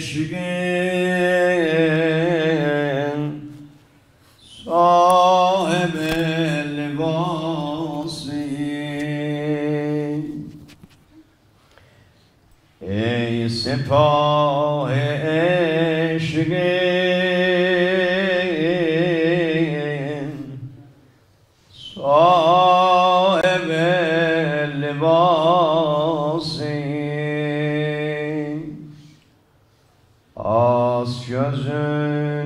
عشقین صاحب لباسی ای سپاه عشقین صاحب لباسی az gözün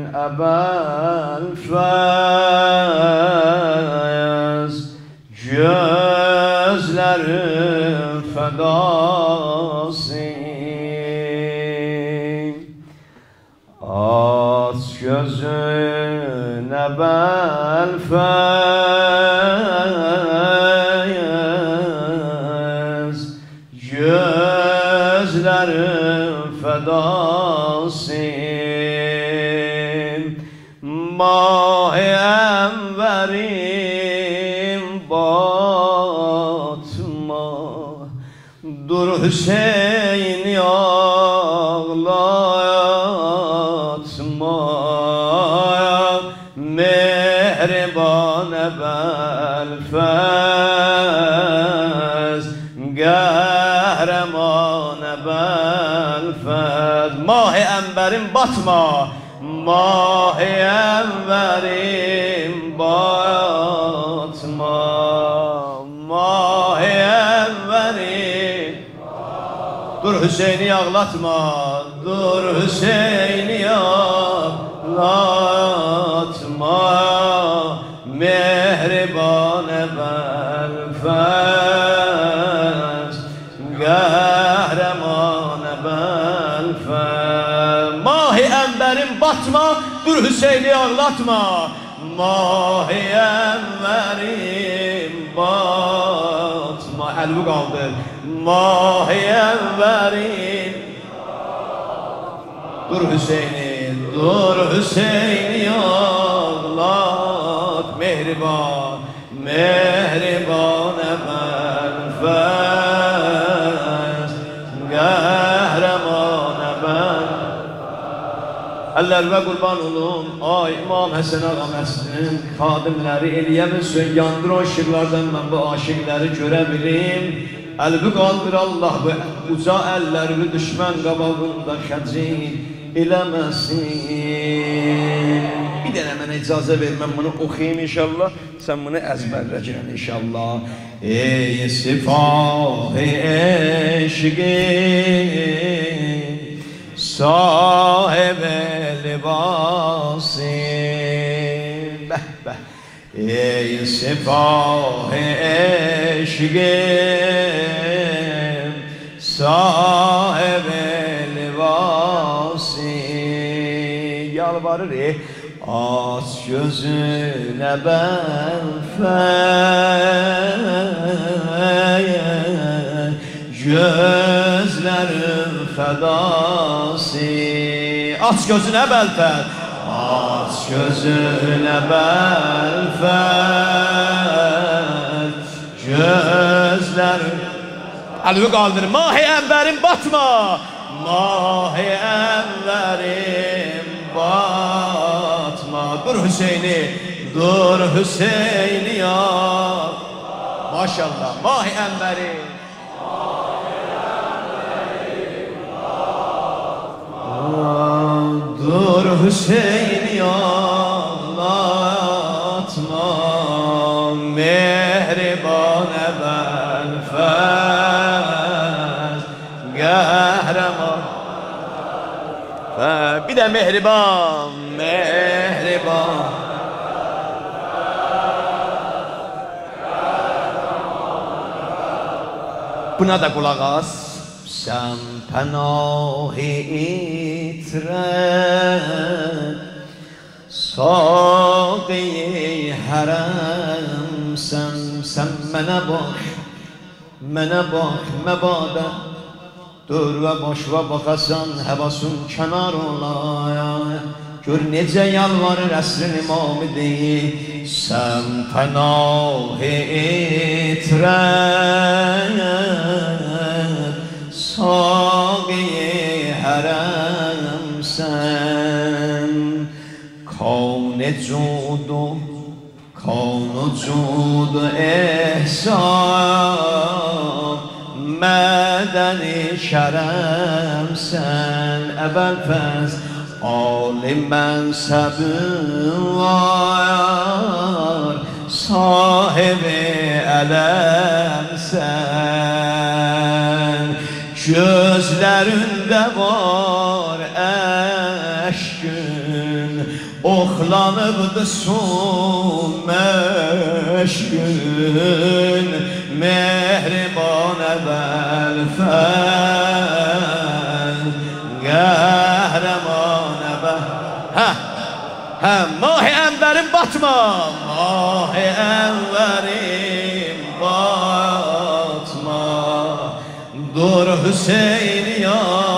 ebelfez gözlerin fedası az gözün ebelfez gözlerin fedası ماه enverim batma dur Hüseyin ağlatma mehriban belfez kahraman belfez mah enverim batma ماه enverim batma mah enverim dur Hüseyin'i ağlatma dur Hüseyin'i ağlatma mehriban belfez kahraman belfez mah enverim batma dur Hüseyin'i ağlatma mah enverim batma elbi kaldır mah enverim dur Hüseyin'i ağlat mehriban mehriban belfez kahraman Əllərimə qurban olun, ay İmam Həsən Ağa Məscidinin xadimləri eləyə-bilsin, yandır o şirlərdən mən bu aşiqləri görə bilim. Əlbi qaldır Allah bu uca əllərimi düşmən qabağında xəcil eləməsin. Bir dənə mənə icazə ver, mən bunu oxuyayım inşallah, sən bunu əzbərləcəksən inşallah. Ey sifah-ı eşqin sahibi libası beh beh ey sipah-ı eşqin sahibi libası yalvarır aç gözüne belfez gözlerin fedası aç gözüne belfez aç gözüne belfez gözlerin elvi kaldır mah-ı enverim batma mah-ı enverim batma dur Hüseyin'i ya maşallah mah-ı enverim dur Hüseyin'i ağlatma mehriban belfez kahraman bir de mehriban buna da kulak as sen pənah-ı itrət saqi-i hərəmsən sən mənə bax məbadə dur və baş və baxasan həvasın kənar olaya gör necə yalvarır əsrin imamı deyil sən pənah-ı itrət saqi-i hərəm cudu kavnu cudu ehsan Mədəni şərəm sən əvvəl fəz Ali mənsəbin var Sahibi ələm sən Gözlərində var əşkün Oxlanıbdı son məşkün Mehriban əvvəl fəl Qəhrəman əvvəl Mahi ənvərim batma Mahi ənvərim batma Dur Hüseyin ya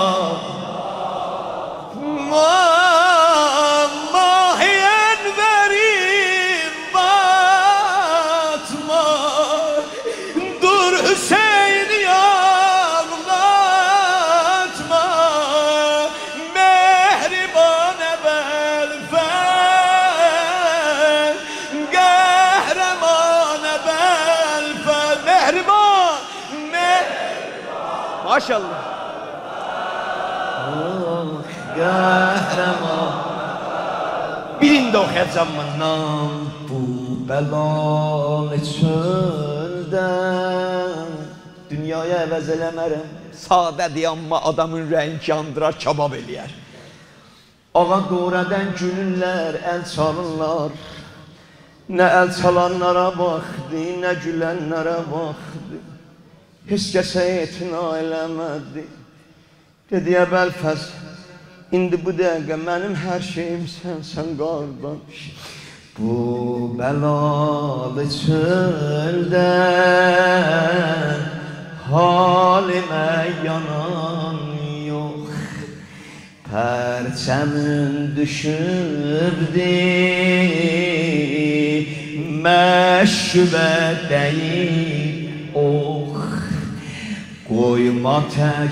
Maşallah. Qəhrəman. Birində oxuyacam bundan. Bu bəlalı çöldən Dünyaya əvəz eləmərəm. Sadədir amma adamın rəngi yandırar, kabab eləyər. Ağa doğradan gülürlər, əl çalırlar. Nə əl çalanlara baxdı, nə gülənlərə baxdı. Heç kəsə etina eləmədi Dedi əvvəlfəz İndi bu dəqiqə mənim hər şeyim sən qardaş Bu bəlalı çöldən Halimə yanan yox Pərçəmin düşübdi Məşübə deyil ox Qoyma tək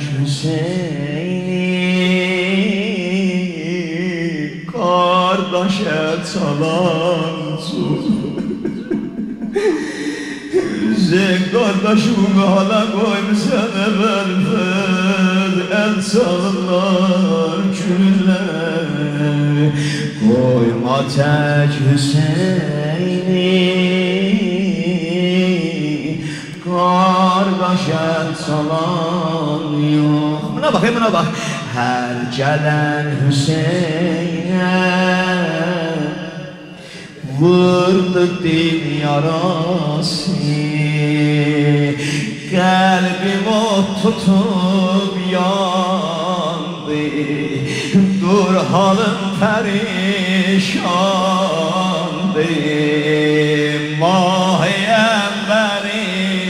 Hüseyni Qardaşa çalan çox Sen qardaşımı hala qoymuşsan əvvəl El çalırlar, gülürlər Qoyma tək Hüseyni Qardaşa çalan yox Buna bax, buna bax Hər gələn Hüseynə Vurdu dil yarası Qəlbim o tutub yandı Dur halım pərişandı Mahiyem beni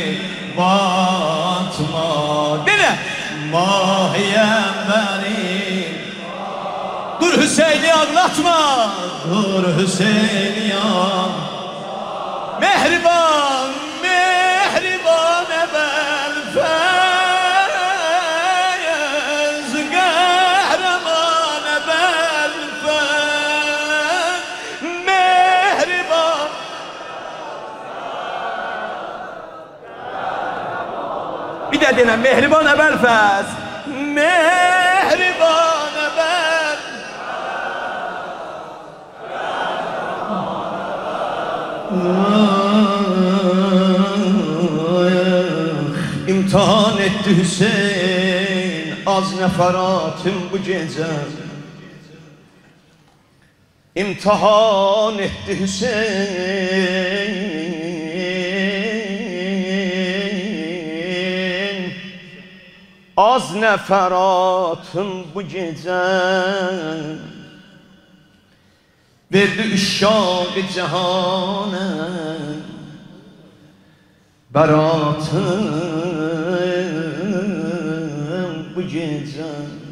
batma Dile Mahiyem beni Dur Hüseyin'i anlatma Dur Hüseyin'i anlatma Mehriban, mehriban ebel feyz Qəhrəman ebel feyz Mehriban Bir də denəm, mehriban ebel feyz Mehriban ebel İmtihan etti Hüseyin az nəfəratım bu gecə İmtihan etti Hüseyin az nəfəratım bu gecə Verdi üşşaq-ı cəhanə Bəratım bu gecə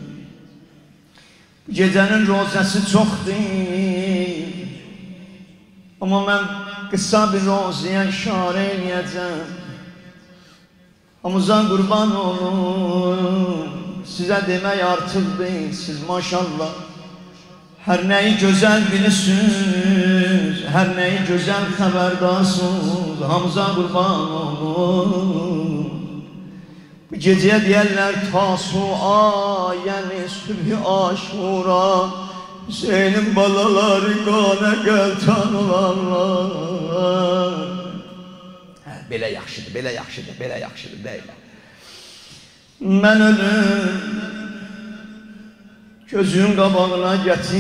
Bu gecənin rozəsi çoxdur Amma mən qısa bir rozəyə işarə eləyəcəm Amuzan qurban olun Sizə demək artıq deyil Siz maşallah Her neyi güzel bilirsiniz, her neyi güzel haberdarsınız, Hamza kurban olun. Bu geceye diyerler Tasua, yani sübh-i aşura, Hüseyin'in balaları qana qəltan olarlar. Belə yaxşıdır, belə yaxşıdır, belə yaxşıdır, deyil. Mən ölüm, gözün qabağına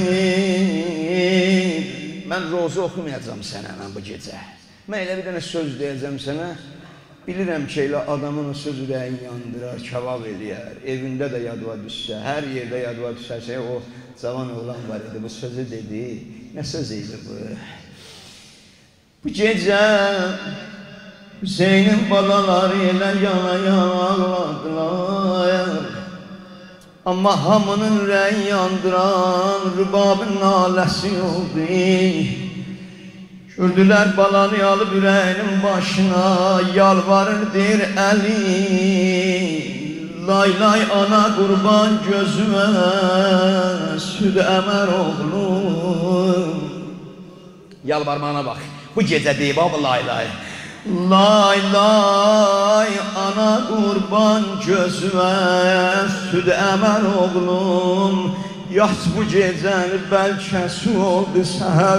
gətir. Mən roza oxumayacam sənə mən bu gecə. Mən elə bir dənə söz deyəcəm sənə. Bilirəm ki, elə adamın o söz ürəyin yandırar, kebab eləyər. Evində də yadıva düşsə, hər yerdə yadıva düşərsə, o cavan oğlan var idi, bu sözü dedi. Nə söz idi bu? Bu gecə Hüseynin balaları elə yana ağladılar. Amma hamının ürəyi yandıran rübabın naləsi oldu. Gördülər balanı alıb ürəyinin başına, yalvarır deyir əli. Lay lay ana qurban gözümə, süd əmər oğlum. Yalvarmağına bax, bu gecə deyib abi lay lay. Lay lay ana qurban gözümə, süd əmər oğlum. Yat bu gecəni bəlkə su oldu səhər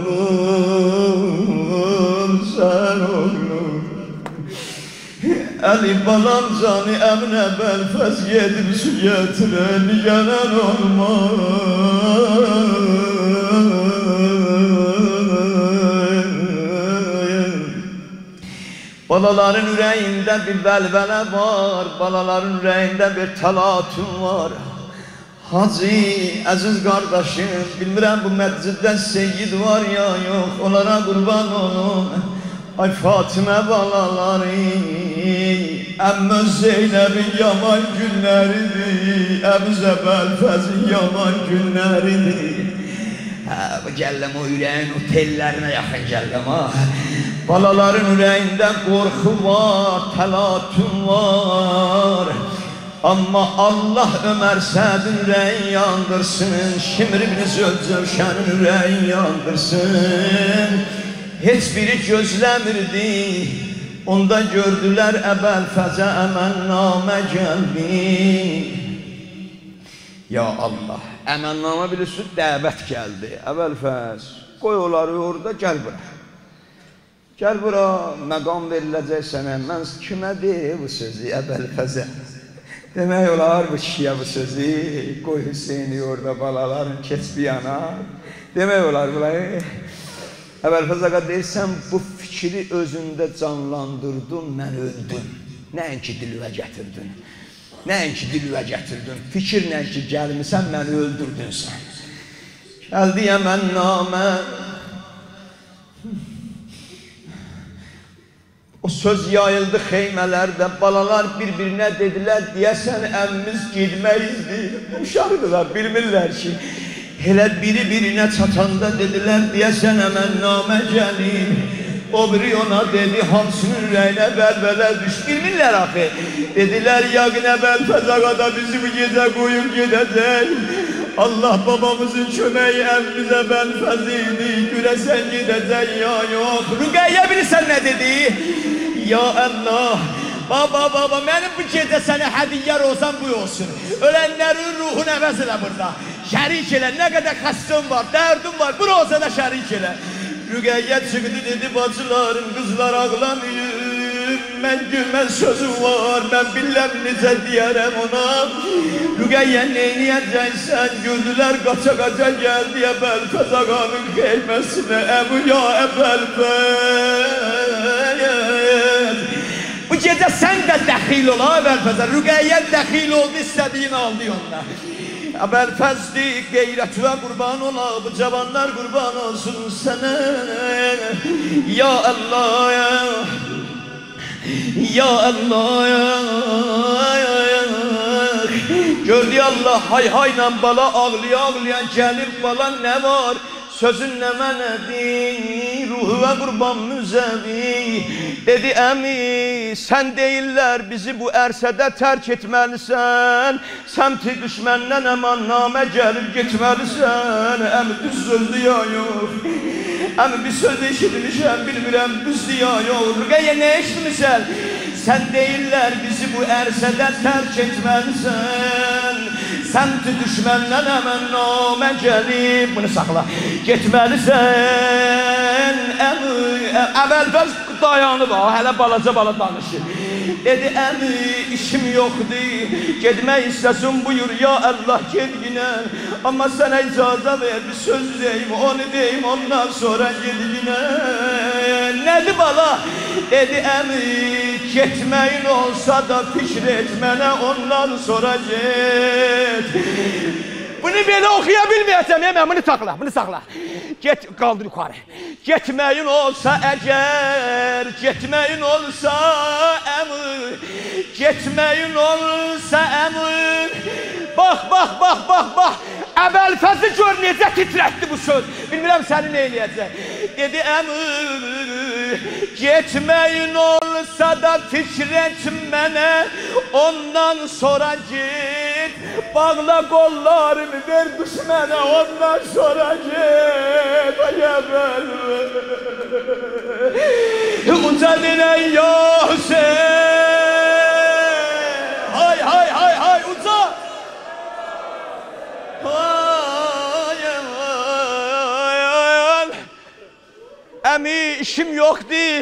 oğlum, səhər oğlum. Əli balam canı əminə bəlfəz yedib su gətirən gələn olmaz. Balaların ürəyində bir vəlvələ var, balaların ürəyində bir təlatüm var. Hacı, əziz qardaşım, bilmirəm bu məcciddə seyyid var ya yox, onlara qurban olun. Ay Fatimə balaları, Əmmə Zeynəbin yaman günləridir, Əbzə Bəlfəzin yaman günləridir. Bu gəlləm o ürəyin o tellərinə yaxın gəlləm ha. Balaların ürəyində qorxu var, təlatüm var. Amma Allah Ömər Sədin ürəyin yandırsın, Şimr ibn Zölcəvşənin ürəyin yandırsın. Heç biri gözləmirdi, onda gördülər Əbəlfəzə əmənnamə gəldi. Ya Allah, əmənnamə bilirsiniz, dəvət gəldi. Əbəlfəz, qoy onları orada, gəl bura. Gəl bura, məqam veriləcək sənə. Mən kimə deyir bu sözü Əbəlfəzə? Demək olar bu kişiyə bu sözü, qoy Hüseyni orada balaların keç bir yana. Demək olar bunları. Əbəlfəz ağa deyirsən, bu fikri özündə canlandırdın, mən öldüm. Nəinki dilüvə gətirdin, nəinki dilüvə gətirdin. Fikirlə ki, gəlmirsən, məni öldürdün sən. Gəldi əmənnamə. O söz yayıldı xeymələrdə, balalar bir-birinə dedilər, deyəsən əmmimiz gidməyizdir. Uşaqdılar, bilmirlər ki. Elə biri-birinə çatanda dedilər, deyəsən əmənnamə gəlir. O biri ona dedi, hamsının ürəyinə vəlvələ düş. Bilmirlər axı. Dedilər, yaqinə Bəlfəz ağa da bizi bu gecə qoyub gedəcək. Allah babamızın köməyi əmmimizə Bəlfəz idi. Görəsən gedəcək ya yox. Rüqəyyə bilirsən nə dedi? Ya Allah, baba, mənim bu gecə sənə hədiyyə rozan bu olsun. Ölənlərin ruhunu əvəz elə burada. Şərik elə, nə qədər xəstəm var, dərdim var, bu rozada şərik elə. Rüqəyyə çıxdı dedi, bacılarım, qızlar ağlanıyım. Mən gülmən sözüm var, mən biləm necə deyərəm ona. Rüqəyyə neyniyəcəksən, gördülər qaça-qaça gəldi Əbəlfəz ağanın xeyməsinə. Əbu ya Əbəlfəz, bu gecə sən də dəxil ol Əbəlfəzə. Rüqəyyə dəxil oldu, istədiyin aldı onunla. Əbəlfəzdir, qeyrətvə qurban ola, bu cavanlar qurban olsun sənə. Ya Allah, ya Allah, gördü Allah hay-hayla bala ağlaya-ağlaya gəlib, bala nə var? Sözün nə mənədir? ruhu ve kurban müzevi. Dedi emi sen değiller bizi bu ersede terk etmelisen. Semti düşmenden eman name gelip gitmelisen. Emi düz sözdü ya yok. Emi bir söz eşitmişem bilmirem düz diya yok. Rüqeyye ne eşitmişsen? Sen değiller bizi bu ersede terk etmelisen. Semti düşmenden hemen name gelip bunu sakla getmelisen. Əvvəlfəz dayanıb hələ balaca bala danışır. Dedi əmi işim yoxdur, getmək istəsin buyur ya Allah get yine. Amma sənə icazə ver bir söz deyim, onu deyim ondan sonra get yine. Nədir bala? Dedi əmi getməyin olsa da fikir etmənə ondan sonra get. Bunu belə oxuya bilməyəcəm, mən bunu sakla, bunu sakla. Get, qaldır yukarı. Getməyin olsa əgər, getməyin olsa əmr, getməyin olsa əmr. Bax, əvvəlfəzi gör necə titrətdi bu söz. Bilmirəm səni nə eləyəcək. Dedi əmr, getməyin olsa da fikir etmənə ondan sonra git. Bağla qollarımı ver düşmənə ondan sonra git. Uca dinən ya Hüseyin. Hay uca. Əmi işim yoxdur.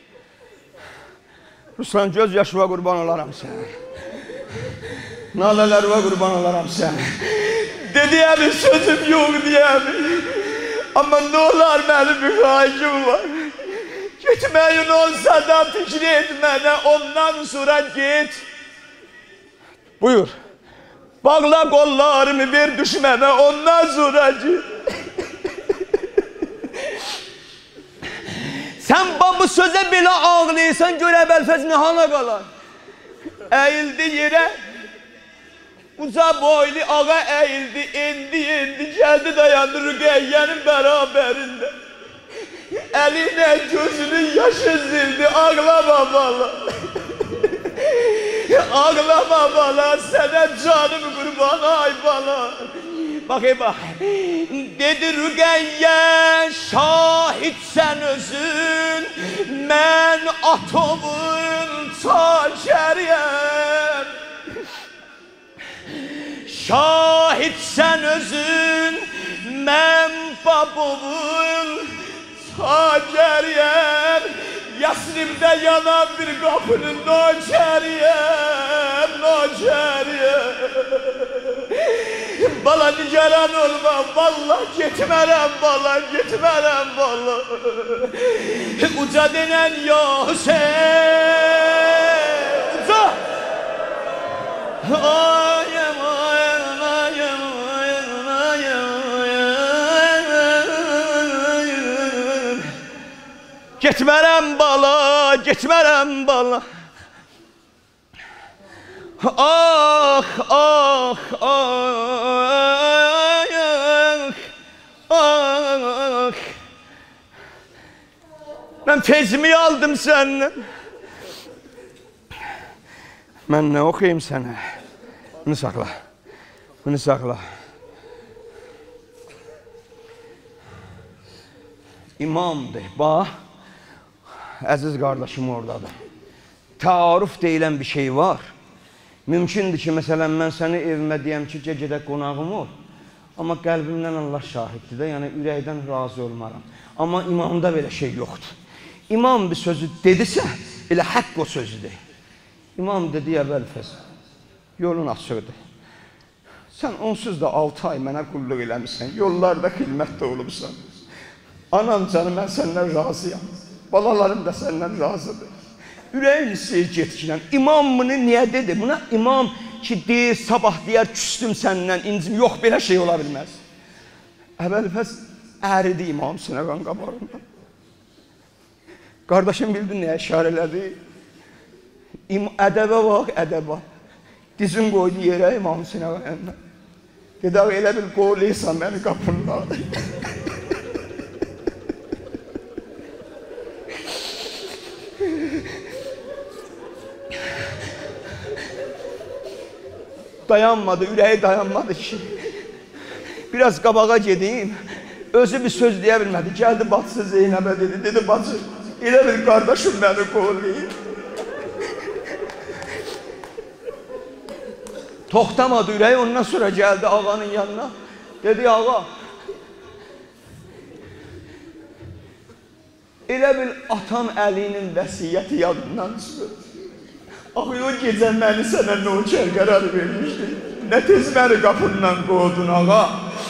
Ruslan göz yaşıva qurban olaram sən. Nalalarıma qurban olaram sən. Dedi əmi sözüm yoxdur əmi. Amma nə olar mənim bir xahişim var. Getməyin olsa da fikir etmənə ondan sonra get. Buyur. Bağla qollarımı ver düşmənə ondan sonra get. Sen bu söze bile ağlayırsan gör əvvəlfəz nə hala qalar. Əyildi yerə. Uca boylu ağa əyildi, endi gəldi dayandı Rüqeyyənin bərabərində. Əlinə gözünün yaşı zildi, ağlama bala. Ağlama bala, sənə canım qurban ay bala. Bak. Dedi Rüqeyyə, şahid sən özün, mən atovun çakəriyəm. Şahid sən özün, mən babovun çakəriyəm. Yasrib'də yanan bir qapının nökəriyəm. Bala nigaran olma, vallah getmərəm bala. Uca denən ya Hüseyin. Uca. Getmərəm bala. Ah. Ben tezimi aldım senden. Ben ne okuyayım sana? Bunu sakla. İmamdır. Bax, əziz qardaşım oradadır. Taarruf deyilən bir şey var. Mümkündür ki, məsələn, mən səni evimə deyəm ki, gecədə qonağım ol. Amma qəlbimdən Allah şahiddir də, yəni ürəkdən razı olmaram. Amma imamda belə şey yoxdur. İmam bir sözü dedisə, elə haqq o sözüdür. İmam dedi əvvəlfəz, yolun açıqdır. Sən onsuz da 6 ay mənə qulluq eləmişsən, yollarda xidmətdə olubsan. Anam canım, mən səndən razıyam. Balalarım da səndən razıdır. Ürəyin istəyir getkilən. İmam bunu niyə dedi? Buna imam ki deyir, sabah deyər, küstüm səndən, incim. Yox, belə şey ola bilməz. Əvvəlfəz əridi imam Sinəqan qabarında. Qardaşım bildin nəyə işarələdi? Ədəbə bax, ədəbə. Dizin qoydu yerə imam Sinəqan yanına. Dedi, elə bil qoğuluysan məni qapınlar. dayanmadı, ürəyi dayanmadı ki. Biraz qabağa gedeyim. Özü bir söz deyə bilmədi. Gəldi bacısı Zeynəbə dedi. Dedi, bacı, elə bir qardaşım məni qovlayır. Toxtamadı ürəyi, ondan sonra gəldi ağanın yanına. Dedi, ağa, elə bil atam Əlinin vəsiyyəti yadından çıxır. Axı, o gecə məni sənə nökər qərar vermişdi. Nə tez məni qapından qovdun, ağa.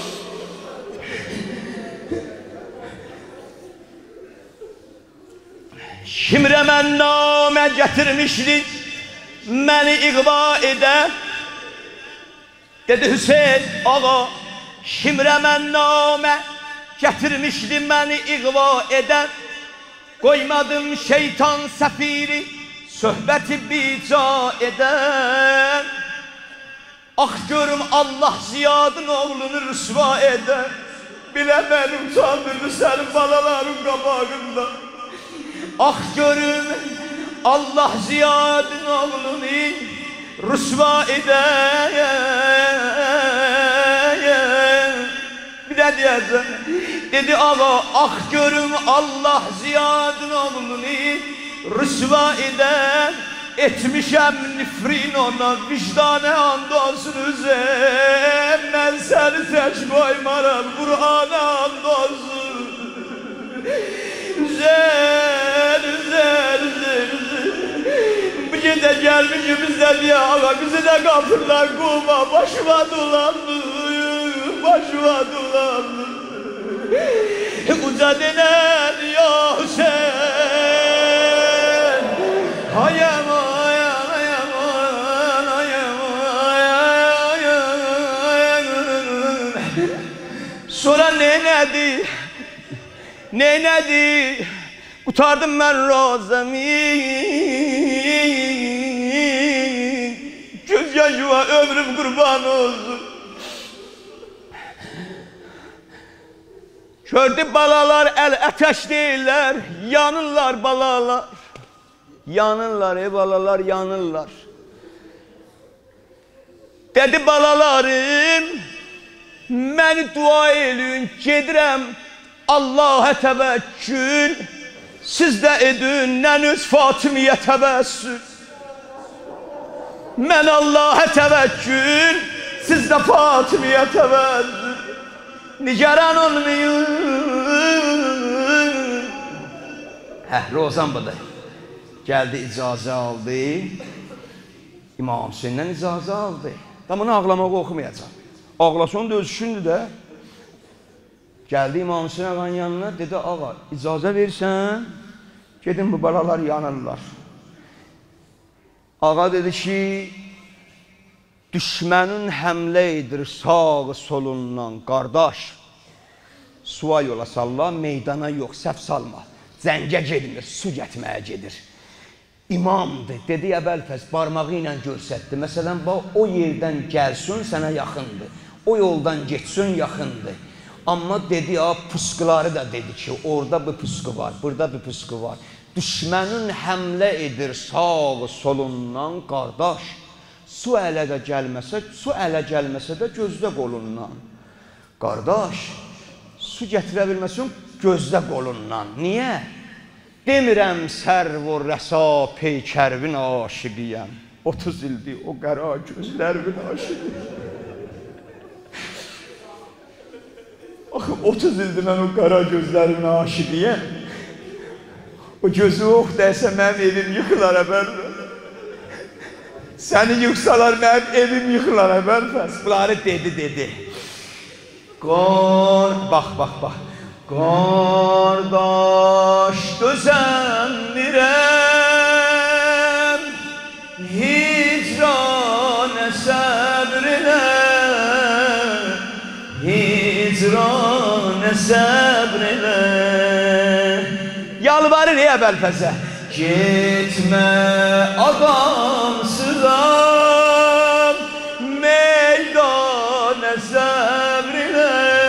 Şimrə mən namə gətirmişdi, məni iqva edə. Dedi, Hüseyin, ağa, şimrə mən namə gətirmişdi, məni iqva edə. Qoymadım şeytan səfiri, söhbəti bica edən. Ax görüm Allah Ziyadın oğlunu rüsva edən. Bilə məni utandırdı sənin balaların qabağında. Ax görüm Allah Ziyadın oğlunu rüsva edən. Bir də deyəcəm. Dedi, ağa, ax görüm Allah Ziyadın oğlunu rüsva edən. Etmişəm nifrin ona, vicdanə andolsun üzəm. Mən səni tək qoymaram, Qur'ana andolsun. Üzer. Bu gecə gəlmişim bizdə diyə, ağa, bizi də qapırlar qova, başıma dolandı, başıma dolandı. Uca denən ya Hüseyin, hayam, hayam, hayam, hayam, hayam. Sonra neynədi, qutardım mən razəmi. Göz yaşıma ömrüm qurban olsun. Gördü balalar əl ətəş deyirlər, yanırlar balalar. Yanırlar, balalar yanırlar. Dedi balalarım, məni dua edin, gedirəm Allah'a təvəkkül. Siz də edin, nənüz Fatimiyə təvəssül. Mən Allah'a təvəkkül, siz də Fatimiyə təvəssül. Nigaran olmayın. Rozan budur. Gəldi, icazə aldı. İmam Hüseyndən icazə aldı. Da bunu ağlamağı oxumayacaq. Ağlasın da öz işindir də. Gəldi İmam Hüseyin ağanın yanına, dedi, ağa, icazə versən, gedin bu balalar yanırlar. Ağa dedi ki, düşmənin həmlə edir sağı solundan, qardaş, suya yola salla, meydana yox, səhv salma, zəngə gedmir, su getməyə gedir. İmamdır, dedi əvvəlfəz, barmağı ilə görsətdi. Məsələn, o yerdən gəlsin, sənə yaxındır, o yoldan geçsin, yaxındır. Amma dedi, puskuları da dedi ki, orada bir pusku var, burada bir pusku var. Düşmənin həmlə edir sağı solundan, qardaş, su ələ də gəlməsə, su ələ gəlməsə də gözlə qolundan. Qardaş, su gətirə bilməsin, gözlə qolundan. Niyə? Demirəm sərv-u rəsa peykərvin aşiqiyəm. 30 ildir o qara gözlərvin aşiqiyəm. Axı, 30 ildir mən o qara gözlərvin aşiqiyəm. O gözü ox dəysə mənim evim yıxılar əbərlə. Səni yıxsalar mənim evim yıxılar əbərlə. Bunları dedi. Bax. Qardaş düzəndirəm, hicranə səbrinə, hicranə səbrinə. Yalvarır Əbəlfəzə, getmə adamsızam, meydanə səbrinə,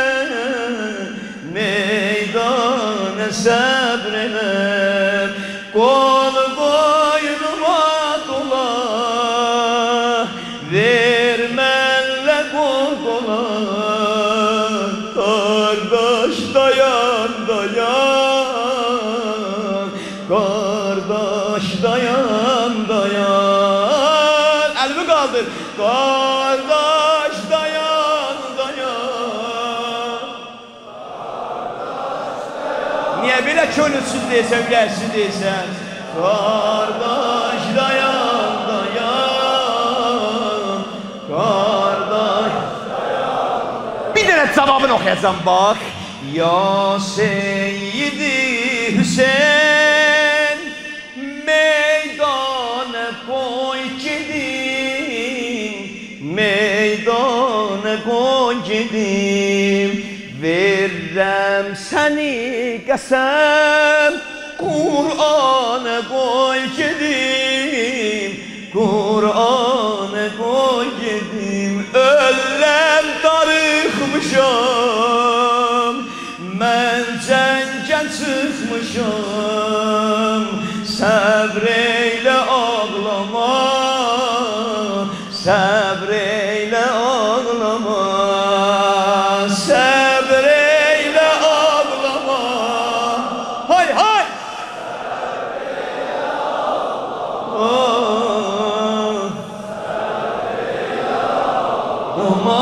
meydanə səbrinə. Qol boynuma dola, vermə kaldır. Kardeş dayan dayan. Niye böyle könülsüz deysen, ürəksiz deysən? Kardeş dayan dayan. Kardeş dayan. Bir dənə cavabını oxuyacam bak. Ya Seyyidi Hüseyin meydana koy gedim, meydana koy gedim. Verrəm səni qəsəm, Kur'an'a koy gedim, Kur'an'a koy gedim. Öllem darıxmışam, mən cəngən çıxmışam. Səbr eylə ağlama, səbr eylə ağlama, səbr eylə ağlama. Hay hay! Səbr eylə ağlama, səbr eylə ağlama,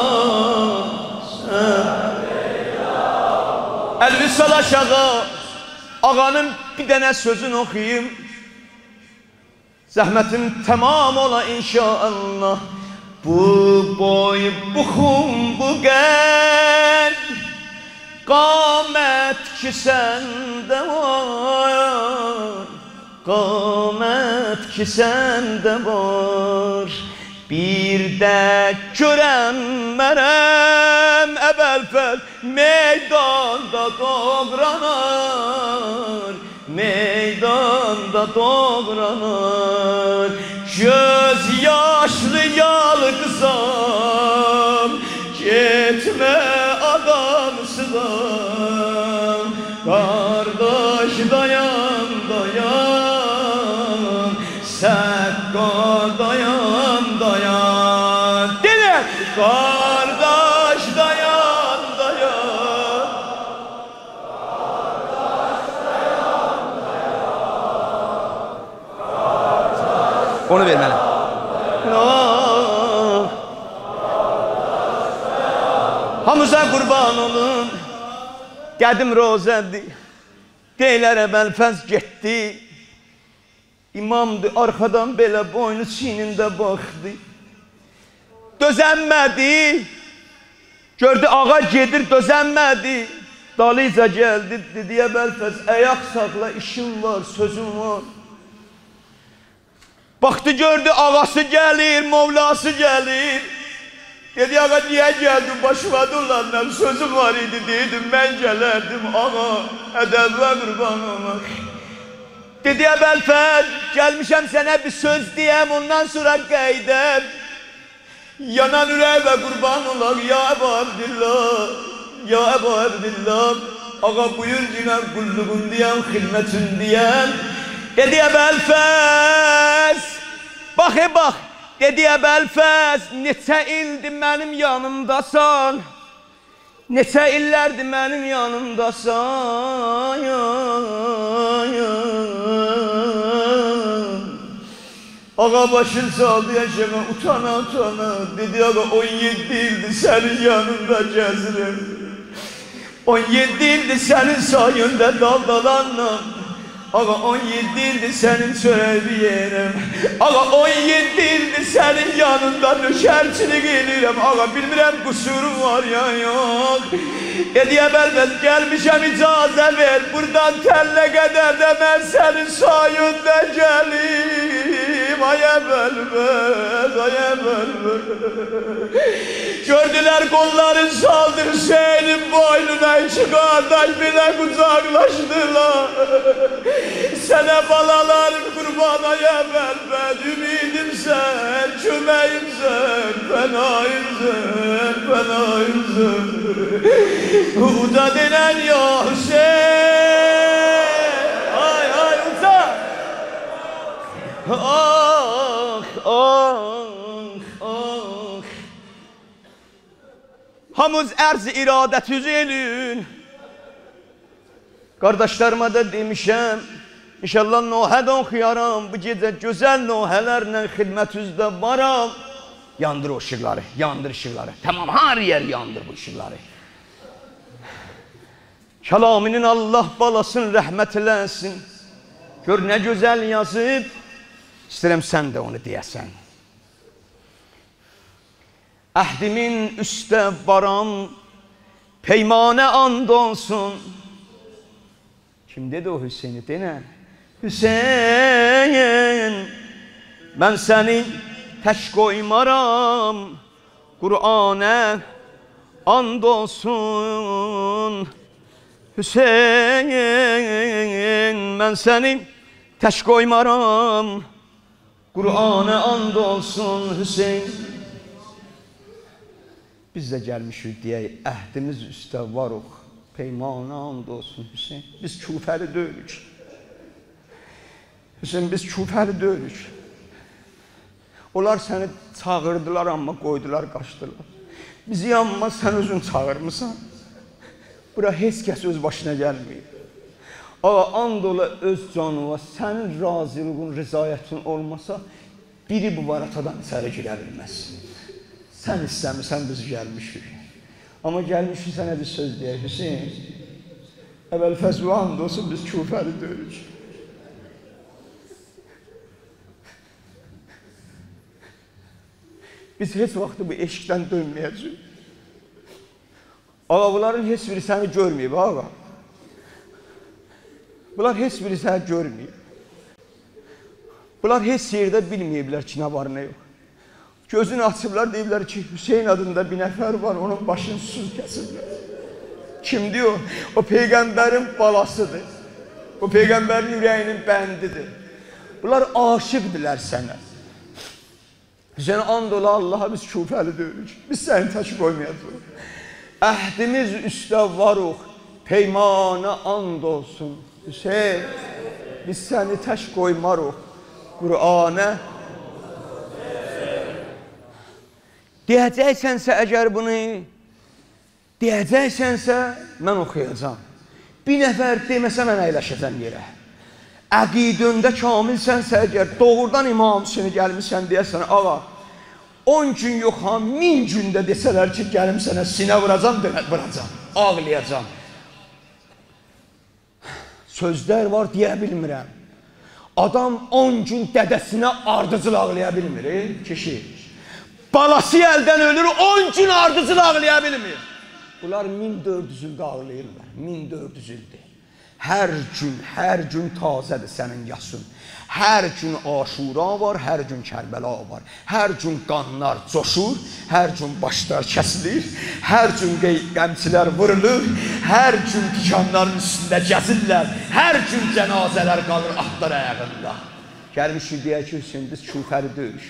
səbr eylə ağlama. Elbisal aşağı, ağanın bir dənə sözünü oxuyayım. Zəhmətim tamam ola inşallah. Bu boy, bu xum, bu qənd, qamət ki səndə var, qamət ki səndə var. Bir də görənmərəm əvvəl-fəl meydanda doğranar, meydanda doğranar. Göz yaşlı yalqızam, getmə adamsızam. Qardaş dayan dayan, Səqqa dayan dayan. Dilin! Qardaş dayan dayan, Qardaş dayan dayan, onu ver mənə. Hamıza qurban olun, qədim rozədir, deylər əvvəl-fəz getdi. İmamdır, arxadan belə boynu çiynində baxdı. Dözənmədi, gördü ağa gedir, dözənmədi. Dalıca gəldi, dedi əvvəl-fəz, əyaq saxla, işim var, sözüm var. Baxdı, gördü ağası gəlir, Mevlası gəlir. Dedi, ağa niyə gəldin, başıma dolandım, sözüm var idi, deydim, mən gələrdim, ağa, ədəvvə qurban olmaq. Dedi, əvvəl-fəz, gəlmişəm sənə bir söz deyəm, ondan sonra qeydəm. Yanan ürək və qurban olaq, ya Əbu Abdillah, ya Əbu Abdillah. Ağa buyur dinə qulluğun deyəm, xidmətin deyəm. Dedi, əvvəl-fəz, bax, bax. Dedi, əvvəl-fəz, neçə ildir mənim yanımdasan, neçə illərdir mənim yanımdasan. Ağa başın saldı yaşama, utana utana. Dedi, ağa 17 ildir sənin yanında gəzirəm, 17 ildir sənin sayında daldalanlam. Ağa 17 ildir sənin çörəyi yeyirəm, ağa 17 ildir sənin yanında nökərçilik edirəm. Ağa bilmirəm qusurum var ya yox. Dedi, əvvəl-fəz gəlmişəm, icazə ver, buradan təllə qədər də mən sənin sayında gəlim. Ay əvvəl-fəz, ay əvvəl-fəz. Gördülər qolların saldı Hüseynin boynuna, iki qardaş belə qucaqlaşdılar. Sənə balalarım qurban, ay əvvəl-fəz, ümidimsən, köməyimsən, fənayimsən, fənayimsən. Uca denən ya Hüseyin, ay ay uca. Ah, ah, ah. Hamız ərz iradət üzülün. Qardaşlarıma da demişəm, İnşallah nohədə oxuyaram, bu gecə gözəl nohələrlə xidmət üzdə varam. Yandır o ışıqları, yandır ışıqları. Tamam, her yer yandır bu ışıqları. Kəlaminin Allah balasın rəhmət eləsin. Gör nə gözəl yazıb. İstəyirəm sən də onu deyəsən. Əhdimin üstə varam, peymanə and olsun. Kim dedi o Hüseyni? Denə. Hüseyin, mən səni tək qoymaram, Qur'anə and olsun. Hüseyin, mən səni tək qoymaram, Qur'anə and olsun. Hüseyin, biz də gəlmişik deyək, əhdimiz üstə varıq, peymanə and olsun. Hüseyin, biz küfəli deyilük. Hüseyin, biz küfəli deyilük. Onlar səni çağırdılar, amma qoydular, qaçdılar. Bizi amma sən özün çağırmısan. Bura heç kəs öz başına gəlməyib. Ağa, and ola öz canıva, sənin razılığın, rızayətin olmasa, biri bu varatadan içəri girə bilməz. Sən istəmirsən, biz gəlmişik. Amma gəlmişik sənə bir söz deyək, Hüseyin. Əvvəl fəzvə and olsun, biz küfəli deyilük. Biz heç vaxt bu eşikdən dönməyəcəyik. Ağa, bunların heç biri səni görməyib, ağa. Bunlar heç biri səni görməyib. Bunlar heç yerdə bilməyiblər ki, nə var, nə yox. Gözünü açıblar, deyiblər ki, Hüseyin adında bir nəfər var, onun başını susuz kəsiblər. Kimdir o? O Peyğəmbərin balasıdır. O Peyğəmbərin ürəyinin bəndidir. Bunlar aşıqdilər sənə. Hüseyin, and ola Allaha, biz küfəli deyilük. Biz səni tək qoymayacaq. Əhdimiz üstə varıq, peymanə and olsun. Hüseyin, biz səni tək qoymarıq, Qur'anə. Deyəcəksənsə əgər bunu, deyəcəksənsə mən oxuyacam. Bir nəfər deməsə mən əyləşəcəm yerə. Əqidəndə kamilsənsə əgər, doğrudan İmam Hüseyni gəlmişsən deyəsən, ağa, 10 gün yox, 1000 gündə desələr ki, gəlim sənə sinə vuracam, vuracam, ağlayacam. Sözlər var, deyə bilmirəm. Adam 10 gün dədəsinə ardıcıl ağlaya bilmir, kişi. Balası əldən ölür, 10 gün ardıcıl ağlaya bilmir. Bunlar 1400 ildə ağlayırlar, 1400 ildir. Hər gün tazədir sənin yasın. Hər gün Aşura var, hər gün Kərbəla var. Hər gün qanlar coşur, hər gün başlar kəsilir, hər gün qəmçilər vurulur, hər gün tikanların üstündə gəzirlər, hər gün cənazələr qalır atlar ayağında. Gəlmişik deyək ki, Hüseyin, biz küfəli deyik.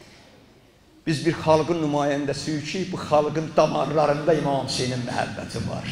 Biz bir xalqın nümayəndəsiyik ki, bu xalqın damarlarında İmam Hüseynin məhəbbəti var.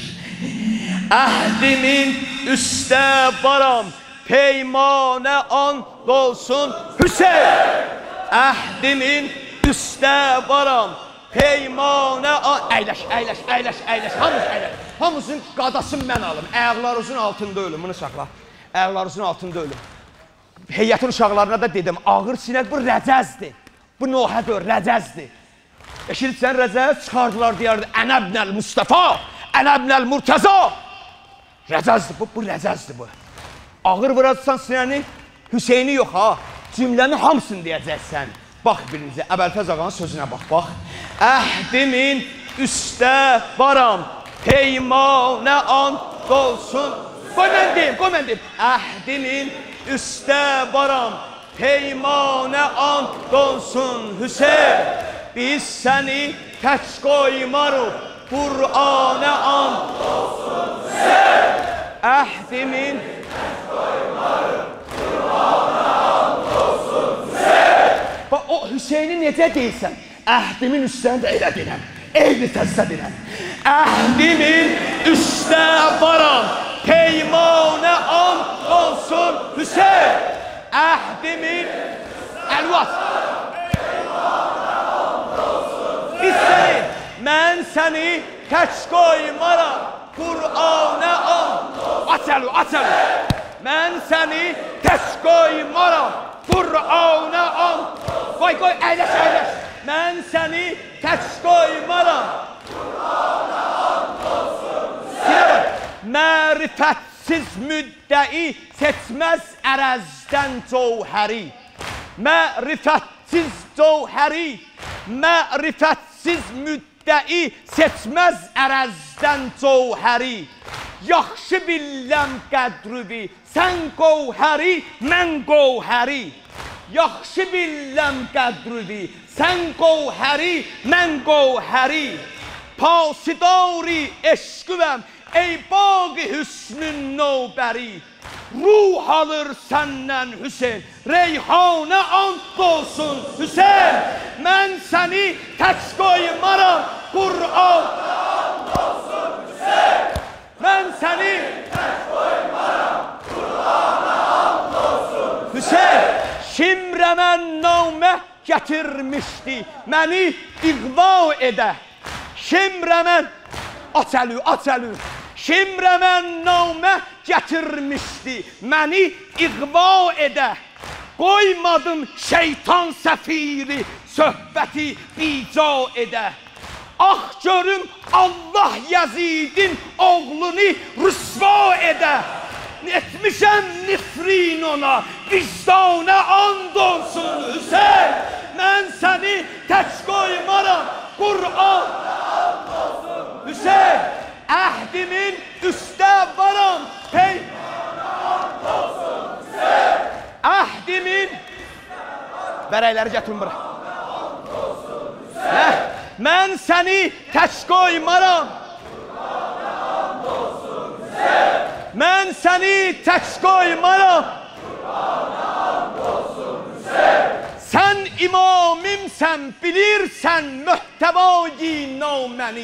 Əhdimin üstə varam, peymanə and olsun Hüseyin. Əhdimin üstə varam, peymanə and... Əyləş, hamız əyləş. Hamızın qadasını mən alım, ayaqlarınızın altında ölüm, bunu saxla. Ayaqlarınızın altında ölüm. Heyətin uşaqlarına da dedim, ağır sinək bu rəcəzdir. Bu nohədir, rəcəzdir. Eşitsən rəcəz çıxardılar deyərdi, Ənəbnəl Mustafa, Ənəbnəl Murtəza. Rəcəzdir bu, bu rəcəzdir bu. Ağır vuracaqsan sinəni, Hüseyni yox ha, cümlənin hamısını deyəcəksən. Bax birinci, Əbəlfəz ağanın sözünə bax, bax. Əhdimin üstə varam, peymanə and olsun. Qoy mən deyim. Əhdimin üstə varam, peymanə and olsun Hüseyin. Biz səni tək qoymarıq, Qur'anə and olsun Hüseyin. Əhdimin tək qoymarıq, Qur'anə and olsun Hüseyin. Bax, o Hüseyni necə deyirsən? Əhdimin üstəndə elə deyirəm, eyni təzsə deyirəm. Əhdimin üstə varam, peymanə and olsun Hüseyin. Əhdimin əlvas. Biz səni, mən səni tək qoymaram, Qur'anə and. Aç əli. Mən səni tək qoymaram Qur'ana and. Qoy, əyləş, əyləş. Mən səni tək qoymaram Qur'ana and olsun. Mərifətsiz müddəi seçməz ərəzdən cəvhəri. Mərifətsiz cəvhəri, mərifətsiz müddəi seçməz ərəzdən cəvhəri. Yaxşı biləm qədrüvi, sən qovhəri, mən qovhəri. Yaxşı biləm qədrüvi, sən qovhəri, mən qovhəri. Pasidari eşqüvəm, ey bağı hüsnün növbəri. Ruh alır səndən Hüseyin, reyhanə and olsun Hüseyin. Mən səni tək qoymaram Qur'ana and olsun Hüseyin. Mən səni tək qoymaram Qur'ana and olsun Hüseyin. Şimrəmən namə gətirmişdi məni iğva edə. Şimrəmən, aç əli. Şimrəmən namə gətirmişdi məni iğva edə. Qoymadım şeytan səfiri söhbəti bica edə. Ax görüm Allah Yazidin oğlunu rüsva edə. Etmişəm nifrin ona, vicdana and olsun Hüseyin. Mən səni tək qoymaram Qur'ana and olsun Hüseyin. Əhdimin üstə varam, peymana and olsun Hüseyin. Əhdimin bərəkləri gətirin bura. Mən səni tək qoymaram Qur'ana and olsun Hüseyin. Mən səni tək qoymaram Qur'ana and olsun Hüseyin. Sən imamimsən, bilirsən möhtəvayı naməni.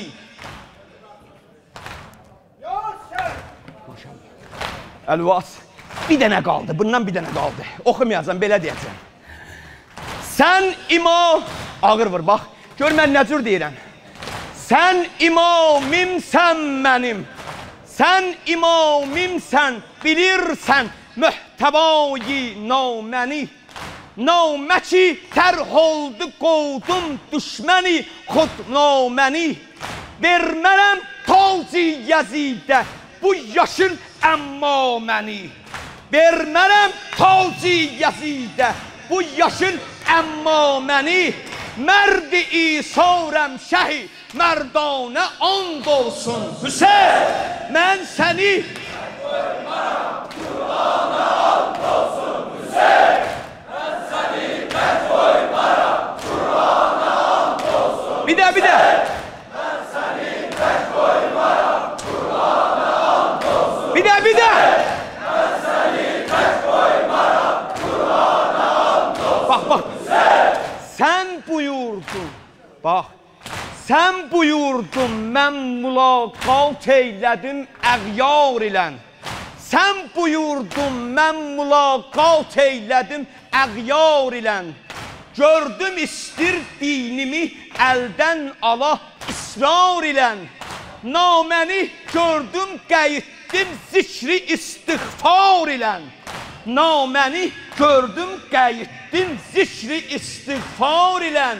Əlvas, bir dənə qaldı, bundan bir dənə qaldı. Oxumayacam, belə deyəcəm. Sən imam, ağır vur, bax, gör mən nə cür deyirəm. Sən imamimsən mənim, sən imamimsən, bilirsən möhtəvayı naməni. Namə ki, tərh oldu, qovdum düşməni, xud naməni. Vermərəm tacı Yezidə, bu yaşıl əmmaməni. Vermərəm tacı Yezidə, bu yaşıl əmmaməni. Mərd-i İsarəm şəhi, mərdanə and olsun Hüseyin. Mən səni qoymaram Qur'ana and olsun Hüseyin. Mən səni tək qoymaram Qur'ana and olsun. Bir də. Mən səni tək qoymaram Qur'ana and olsun. Bir də. Mən səni tək qoymaram Qur'ana and olsun. Bax. Sən buyurdun, bax, sən buyurdun, mən mülaqat eylədim əğyar ilən. Sən buyurdun, mən mülaqat eylədim əğyar ilən. Gördüm istir dinimi əldən ala israr ilən. Naməni gördüm qəyitdim zikri istiğfar ilən. Naməni gördüm qəyitdim zikri istiğfar ilən.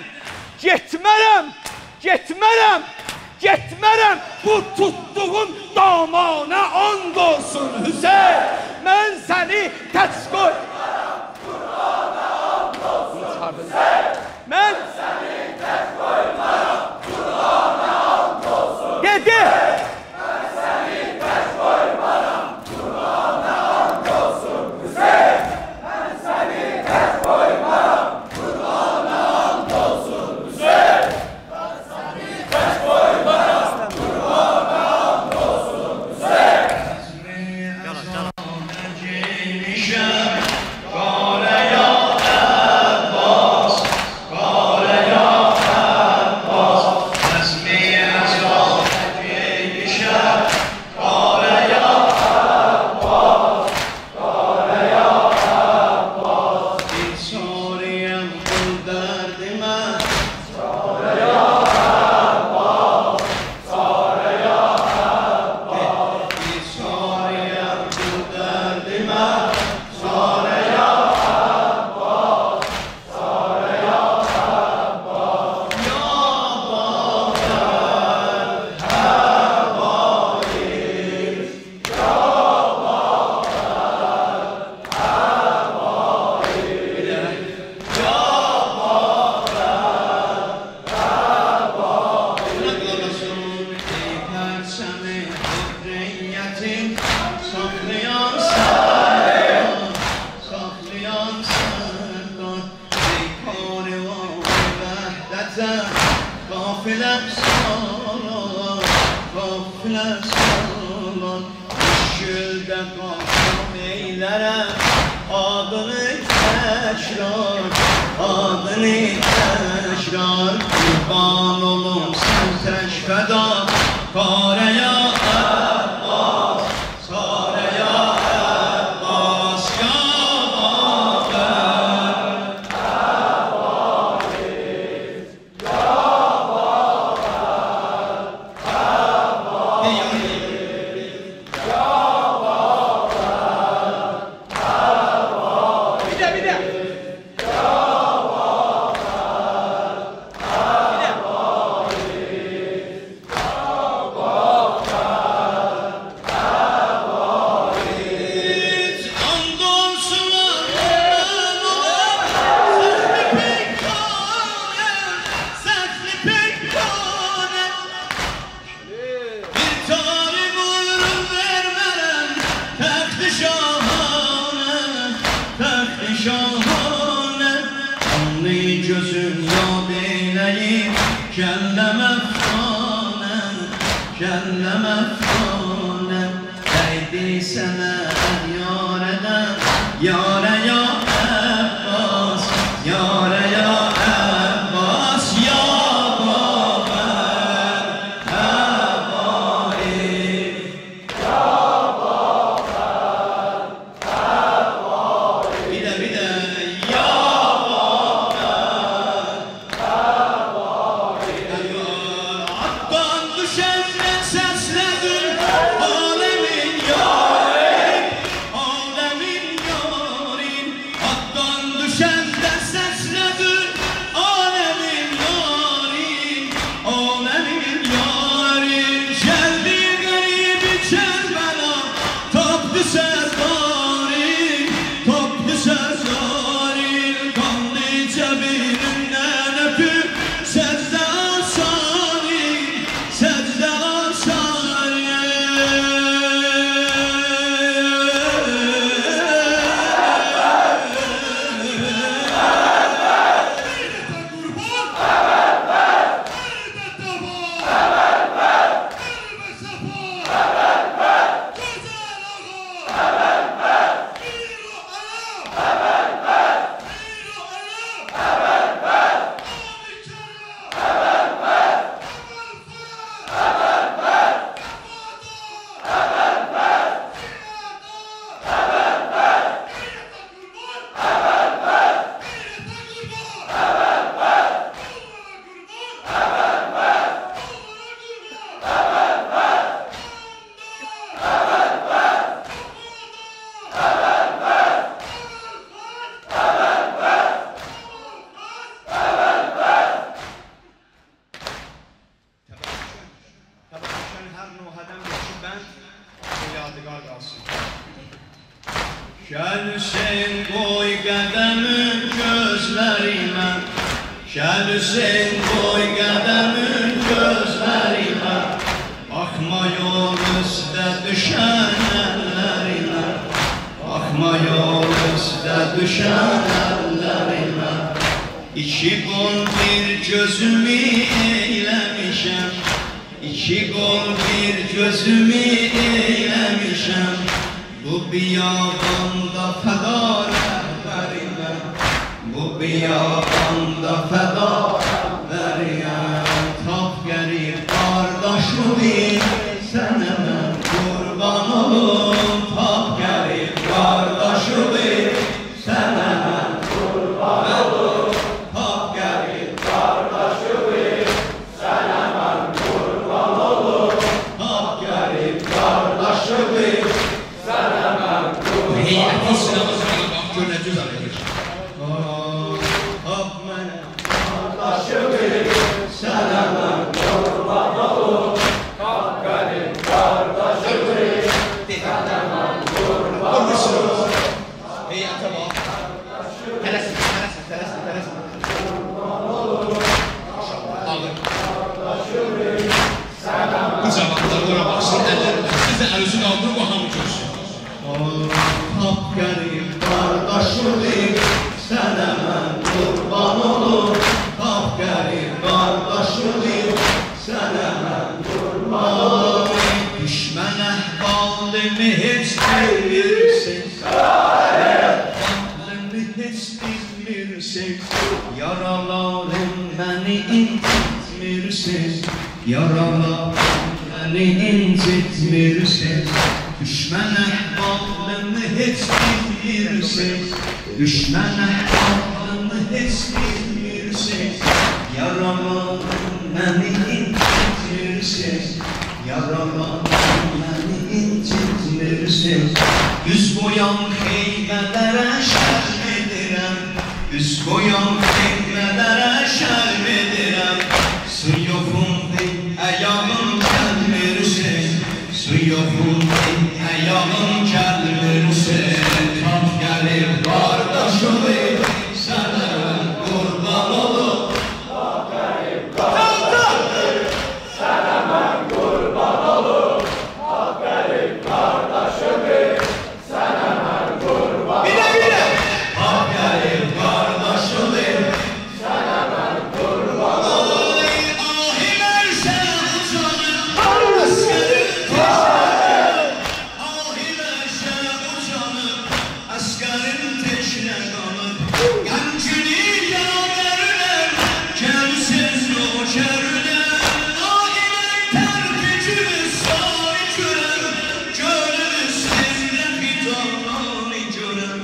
Getmərəm, bu tutduğun damana and olsun Hüseyin. Mən səni tək qoymaram Qur'ana and olsun Hüseyin. Mən səni tək qoymaram Qur'ana and olsun. Dedi. Mən səni tək qoymaram Qur'ana and olsun Hüseyin. Mən səni tək qoymaram Qur'ana and olsun Hüseyin. Mən səni tək qoymaram Qur'ana and olsun Hüseyin. Qale ya Abbas, qale Lərzə qafilə salan, qafilə salan Güldə qalsam eylərəm adını təkrar, adını təkrar Qurban olum sən tək fəda, Qarəya Əbbas, Sarəya Əbbas, ya gözüm yad eyləyib Kəlləm əfqanəm, kəlləm əfqanəm Dəydi sənə yar edəm, yarə ya Əbbas, yarə ya Əbbas, ya Babər, Əbbaib, ya Babər, Əbbaib Bir də, ya Gəl Hüseyin qoy qədəmin gözlərimə Gəl Hüseyin qoy qədəmin gözlərimə Baxma yol üstə düşən əllərimə Baxma yol üstə düşən əllərimə İki qol bir gözümü eyləmişəm İki qol bir gözümü eyləmişəm Bu biyabanda fəda rəhbərimə Bu biyabanda fəda rəhbərimə Tap gəlib qardaşımın sənə mən qurban olum Tap gəlib qardaşımın sənə mən qurban olum Tap gəlib qardaşımın sənə mən qurban olum Tap gəlib qardaşımın Heyəti sinəmə sənə bax, gör nə gözəl edir. Hop mənə Aləmi heç bilmirsin Aləmi heç bilmirsin Yaralarım məni incitmirsin Yaralarım məni incitmirsin Düşmən əhvalımı heç bilmirsin Düşmən əhvalımı heç bilmirsin Yaralarım məni incitmirsin Yaralarım məni incitmirsin Üz qoyan xeymələrə şərm edirəm Üz qoyan xeymələrə şərm edirəm Su yoxum əyağım gəlmirsin Su yoxum əyağım gəlmirsin Tam gəlir qardaşım sənə qurban olub Tam gəlir qardaşım sənə mən qurban olub Tam gəlir qardaşım sənə mən qurban olub Tam gəlir qardaşım sənə mən qurban olub Ahilər sən ucanır Əsgərin teşnə Ahilər sən ucanır Əsgərin teşnə qalır Gəncini yavərlər Gəlsiz nökərlər Ahilər tərpicimi sarı görər Gönül sində fidanı görər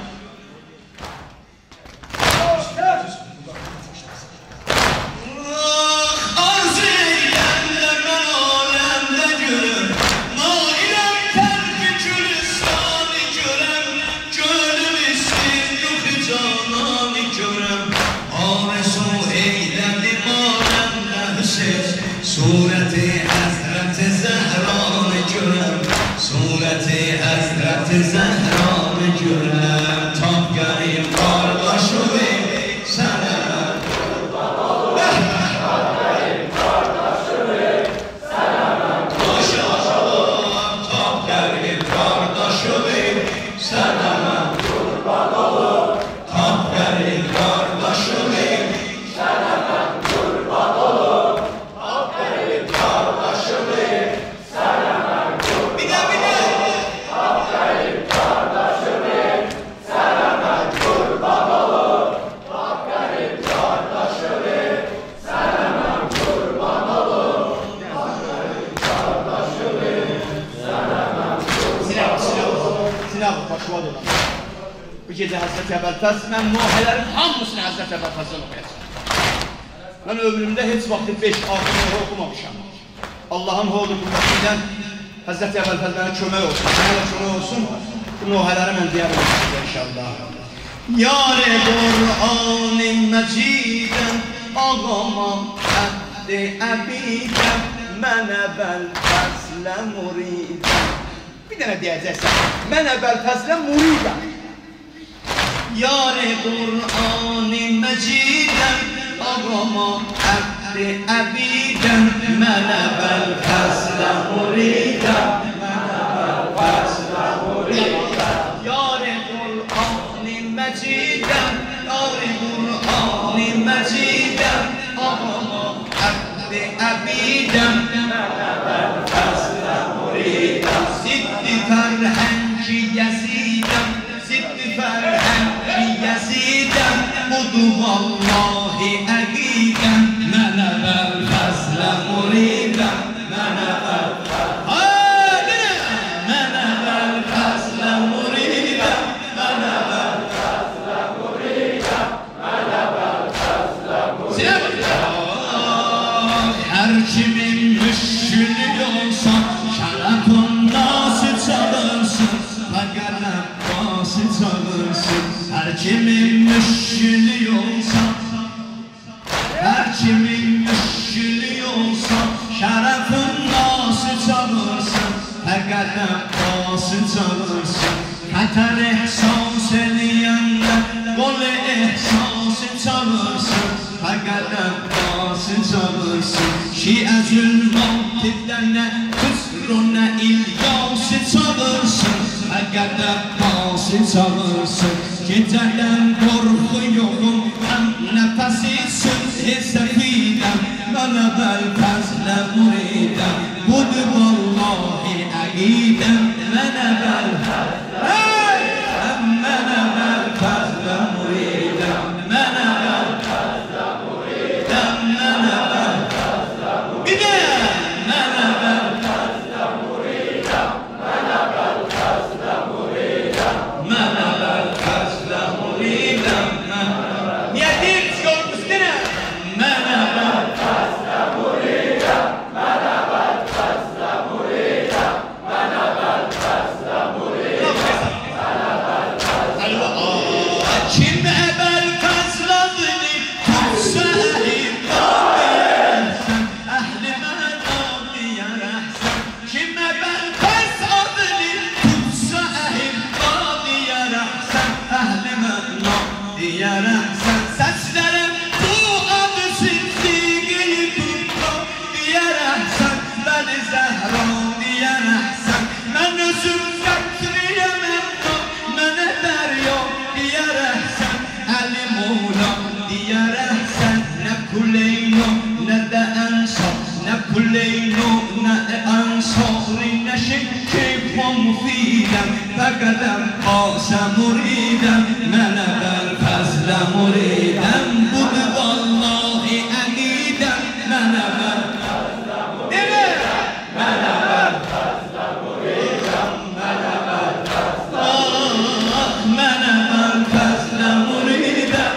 Arz eylənlə mən aləmdə görəm Nailəm tərki gülistanı görəm Gönül sində fidanı görəm Arzu eylədim aləmdə Hüseyin Surəti Həzrəti Zəhranı görəm Surəti Həzrəti Zəhranı görəm Tap gəlim qardaşım sənə qurban olub Tap gəlim qardaşım sənə mən maşallah Tap gəlim qardaşım sənə mən qurban olub Tap gəlim qardaşım sənə mən qurban olub Tap gəlim qardaşım sənə mən qurban olub Bir də Tap gəlim qardaşım sənə mən qurban olub Tap gəlim qardaşım sənə mən qurban olub Tap gəlim qardaşım sənə mən Silah başıma dolan. Bu gecə Həzrət Əbəlfəz, mən müahələrin hamısını Həzrət Əbəlfəzdən oxuyacam. Mən ömrümdə heç vaxt 5-6 nöhə oxumamışam. Allahın hoğdu qüvvəsindən Həzrət Əbəlfəz mənə kömək olsun, mənə də kömək olsun. Bu nöhələri mən deyəbilmişim inşallah. Yar-ı Qur'an-ı Məcidəm Ağama əhd-i əbidəm Mən Əbəlfəzlə muridəm Bir dənə deyəcəksən, mən Əbəlfəzlə muridəm. Yar-ı Qur'an-ı Məcidəm Ağama əhd-i əbidəm Mən Əbəlfəzlə muridəm Mən Əbəlfəzlə muridəm Yar-ı Qur'an-ı Məcidəm Yar-ı Qur'an-ı Məcidəm Ağama əhd-i əbidəm Mən Əbəlfəzlə muridəm Ziddi fərhəngi yəzidəm Ziddi fərhəngi yəzidəm Budu vallahi əqidəm Mən Əbəlfəzlə muridəm Mən Əbəlfəzlə muridəm Mən Əbəlfəzlə muridəm Mən Əbəlfəzlə muridəm Hər kimin müşkülü olsa Şərəfin nası çalınsın Fəqət Əbbası çalınsın Hər kimin müşkülü olsa Hər kimin müşkülü olsa Şərəfin nası çalınsın Fəqət Əbbası çalınsın Xətər ehsas eləyənlər Qol ehsası çalınsın Fəqət Əbbası çalınsın Şiə-zül mavtidlərlə Xüsrunə İlyası çalırsın Fəqət Əbbası çalırsın Gecədən qorxuyorum Həm nəfəsi söz səfidəm Mən Əbəlfəzlə muridəm Budur vallahi əqidəm Mən بینون انصاری نشین که مفیدم بقدم آسم مریدم من در فضل مریدم بود والله امیدم من در فضل مریدم من در فضل مریدم من در فضل من در فضل مریدم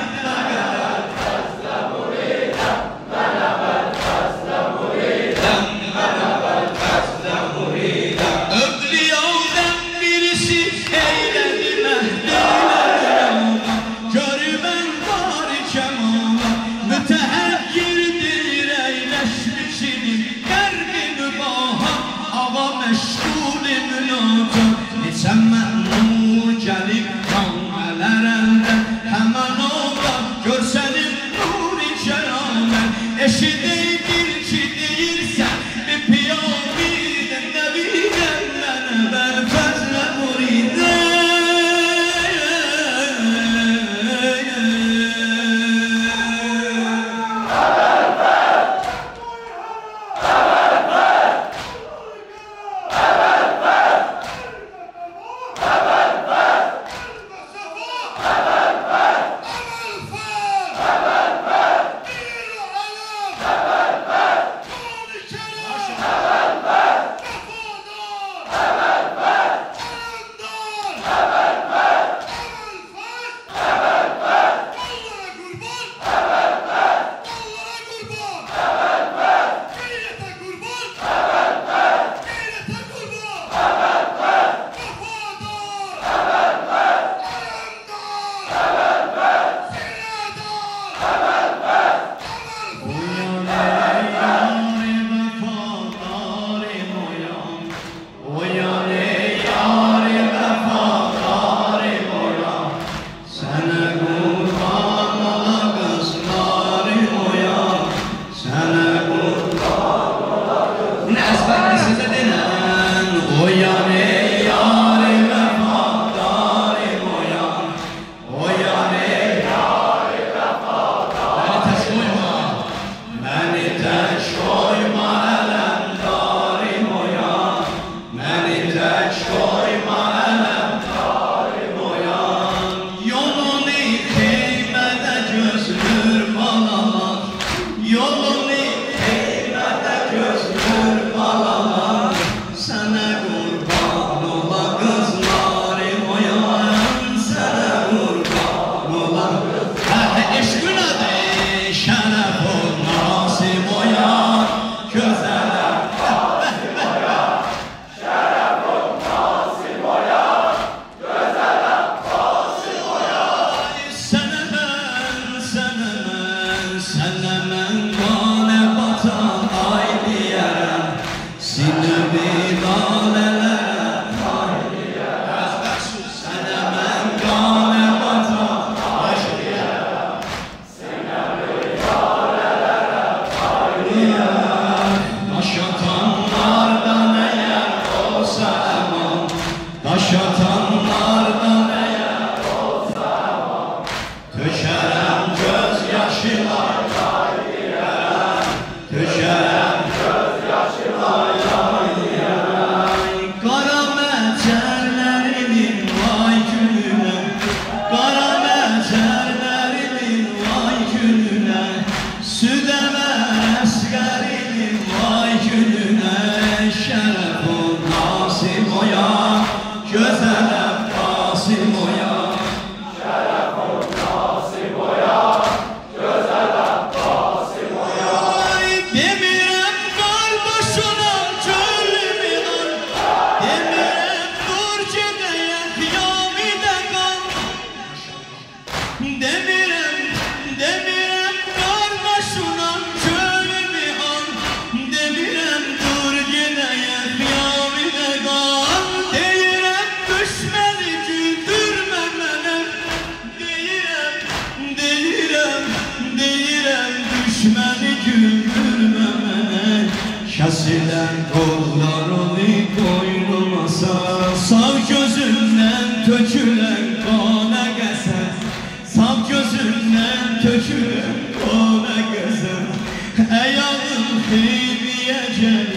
Kəsilən qollarını qoynumasa, sağ gözündən tökülən qana qəsər, sağ gözündən tökülən qana qəsər, əyalın xeyriyə gəl.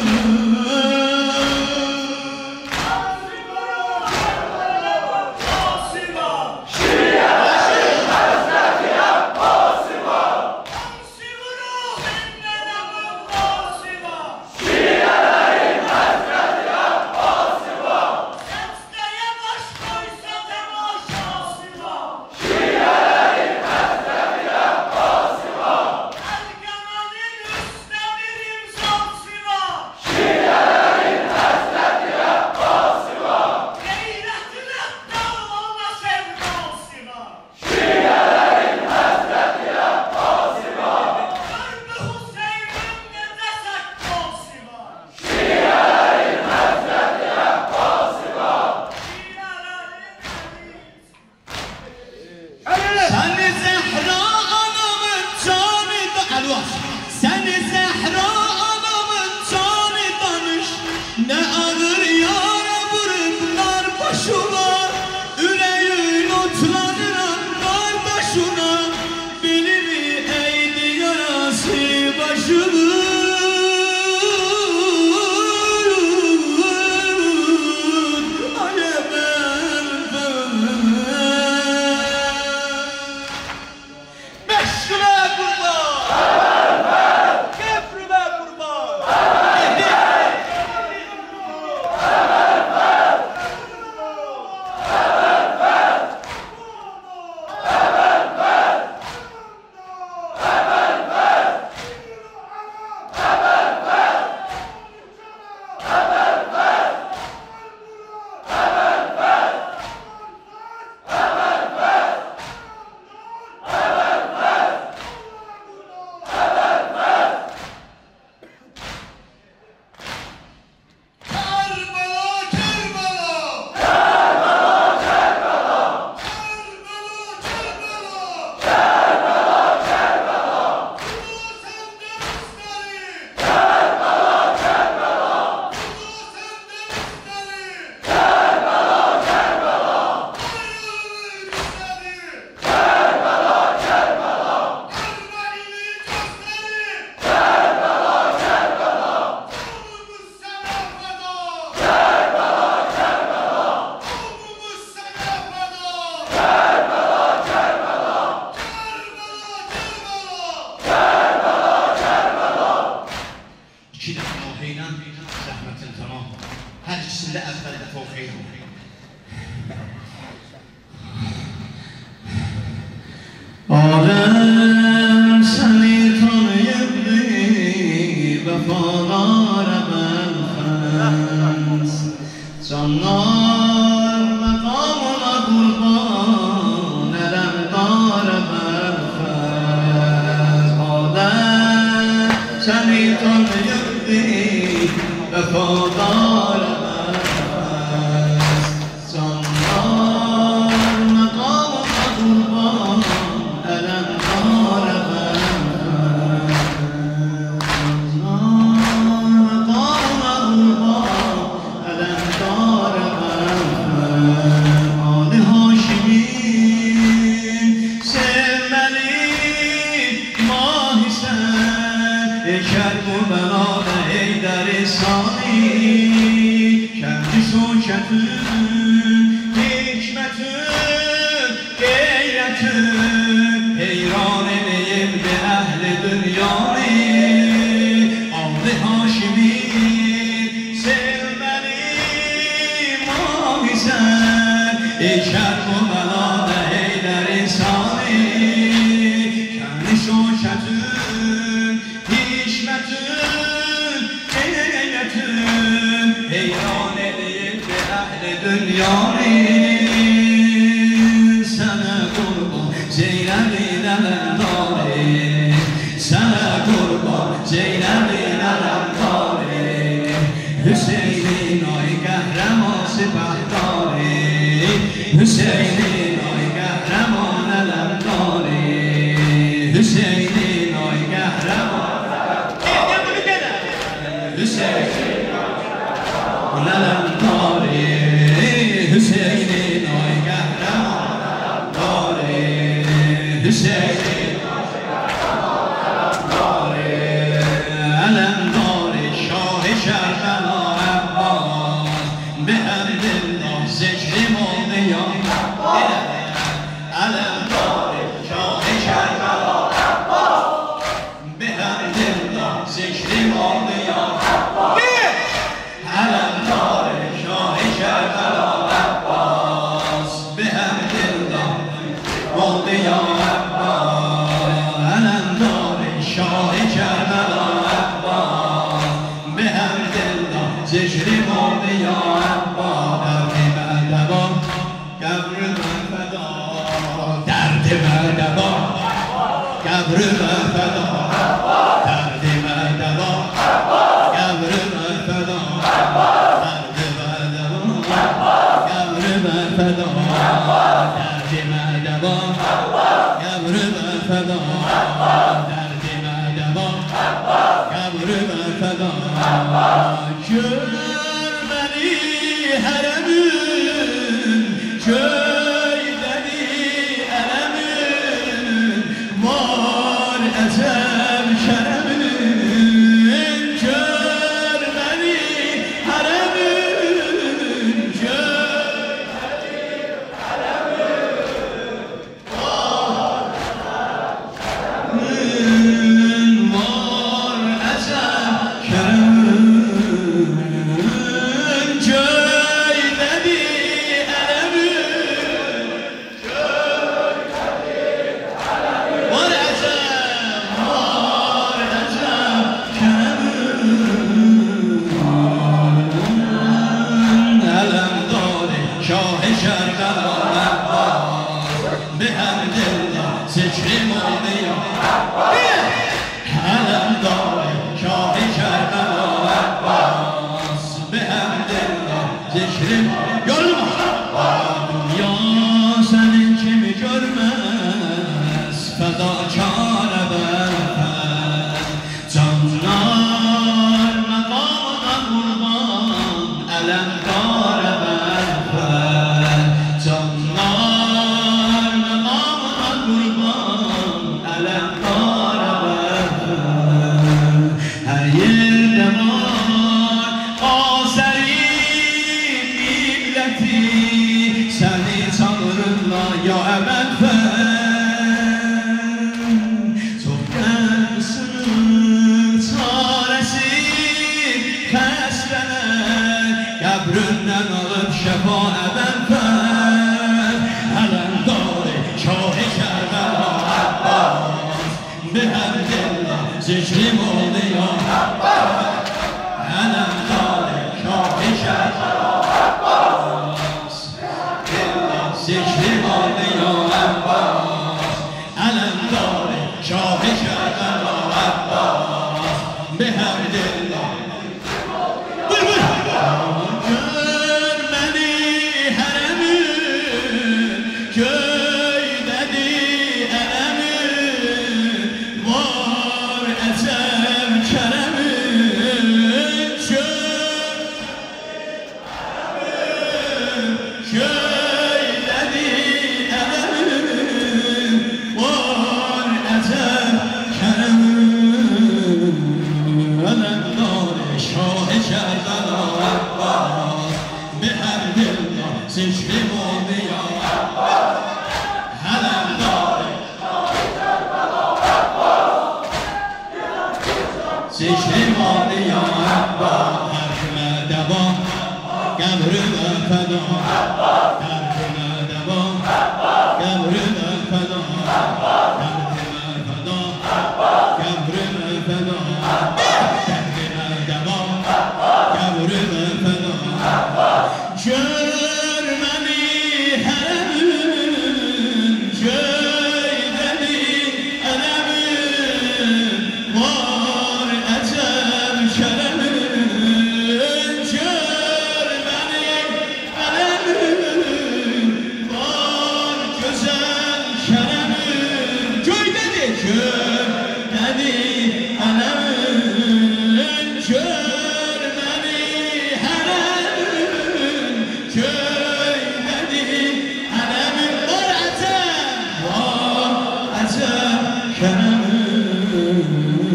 شاه ذکریم آدیا با درد مدبا قبر من فدا درد مدبا قبر من فدا درد مدبا قبر من فدا درد مدبا قبر من فدا درد مدبا قبر من فدا درد مدبا قبر من فدا görməni hərəmin göydəni ələmin var əcəb kərəmin görməni hərəmin göydəni ələmin var əcəb kərəmin ذکریم آدیا علم داره شاه کربلا عباس به همدلله ذکریم görmez dünya senin kimi görmez fedakar eberfez canlar mekana kurban elemdar eberfez canlar mekana kurban elemdar eberfez her yerde var Azeri milleti seni tanırırlar ya eberfez çok gelmişsin çaresi kesreler Qəbrindən alıb şəfa əbəlfəz Ələmdari şah-ı Kərbəla Abbas Bir həmdillə zikrim oldu ya Ələmdari şah-ı Kərbəla Abbas Zikrim oldu ya Abbas Ələmdari şah-ı Kərbəla Abbas Bir həmdillə Zikrim oldu ya Ələmdari Zikrim oldu ya Hər kimə dəva Qəbrimə fəda Hər kimə dəva Qəbrimə fəda Hər kimə fəda Qəbrimə fəda Hər kimə dəva Qəbrimə fəda görməni hərəmin göydəni ələmin var əcəb kərəmin görməni ələmin var gözəl kərəmin göydəni göydəni ələmin görməni hərəmin göydəni ələmin var əcəb kərəmin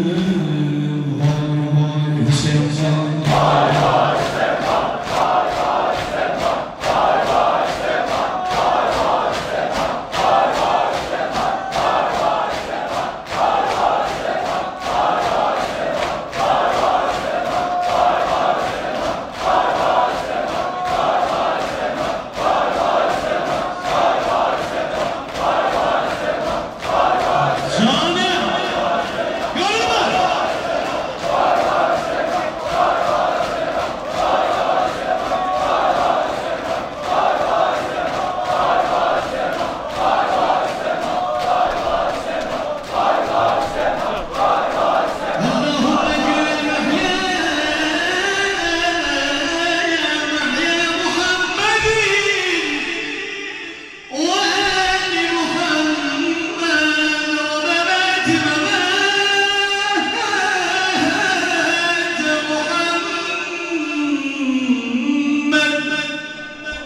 Vay Hüseyin Vay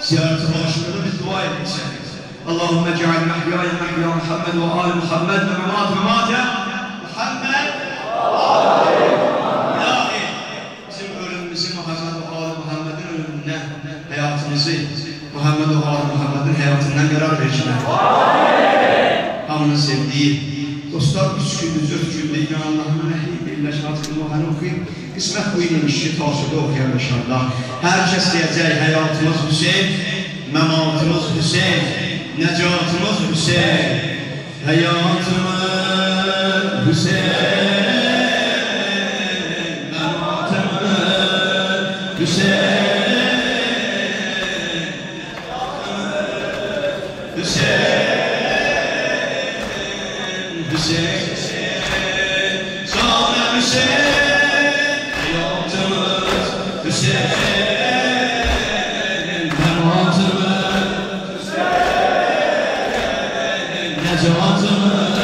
Ziyareti başında biz dua etmişiz. Allahümme ceal mehyaya mehya Muhammed ve ali Muhammed ve memat memate Muhammed. İlahi bizim ölümümüzü Muhammed ve ali Muhammed'in ölümünden hayatımızı Muhammed ve ali Muhammed'in hayatından karar versinler. Hamının sevdiği dostlar 3 gündür 4 gündür İlhan Allah'ın nehri birleşmez kılmahanı okuyun. Qismət bu imiş ki, tavsidə oxuyan inşallah. Hər kəs deyəcək, həyatımız Hüseyin, məmatımız Hüseyin, nəcatımız Hüseyin, həyatımız Hüseyin, məmatımız Hüseyin, Hüseyin, Hüseyin, Sana Hüseyin. Hüseyin, məmatımız Hüseyin, nəcatımız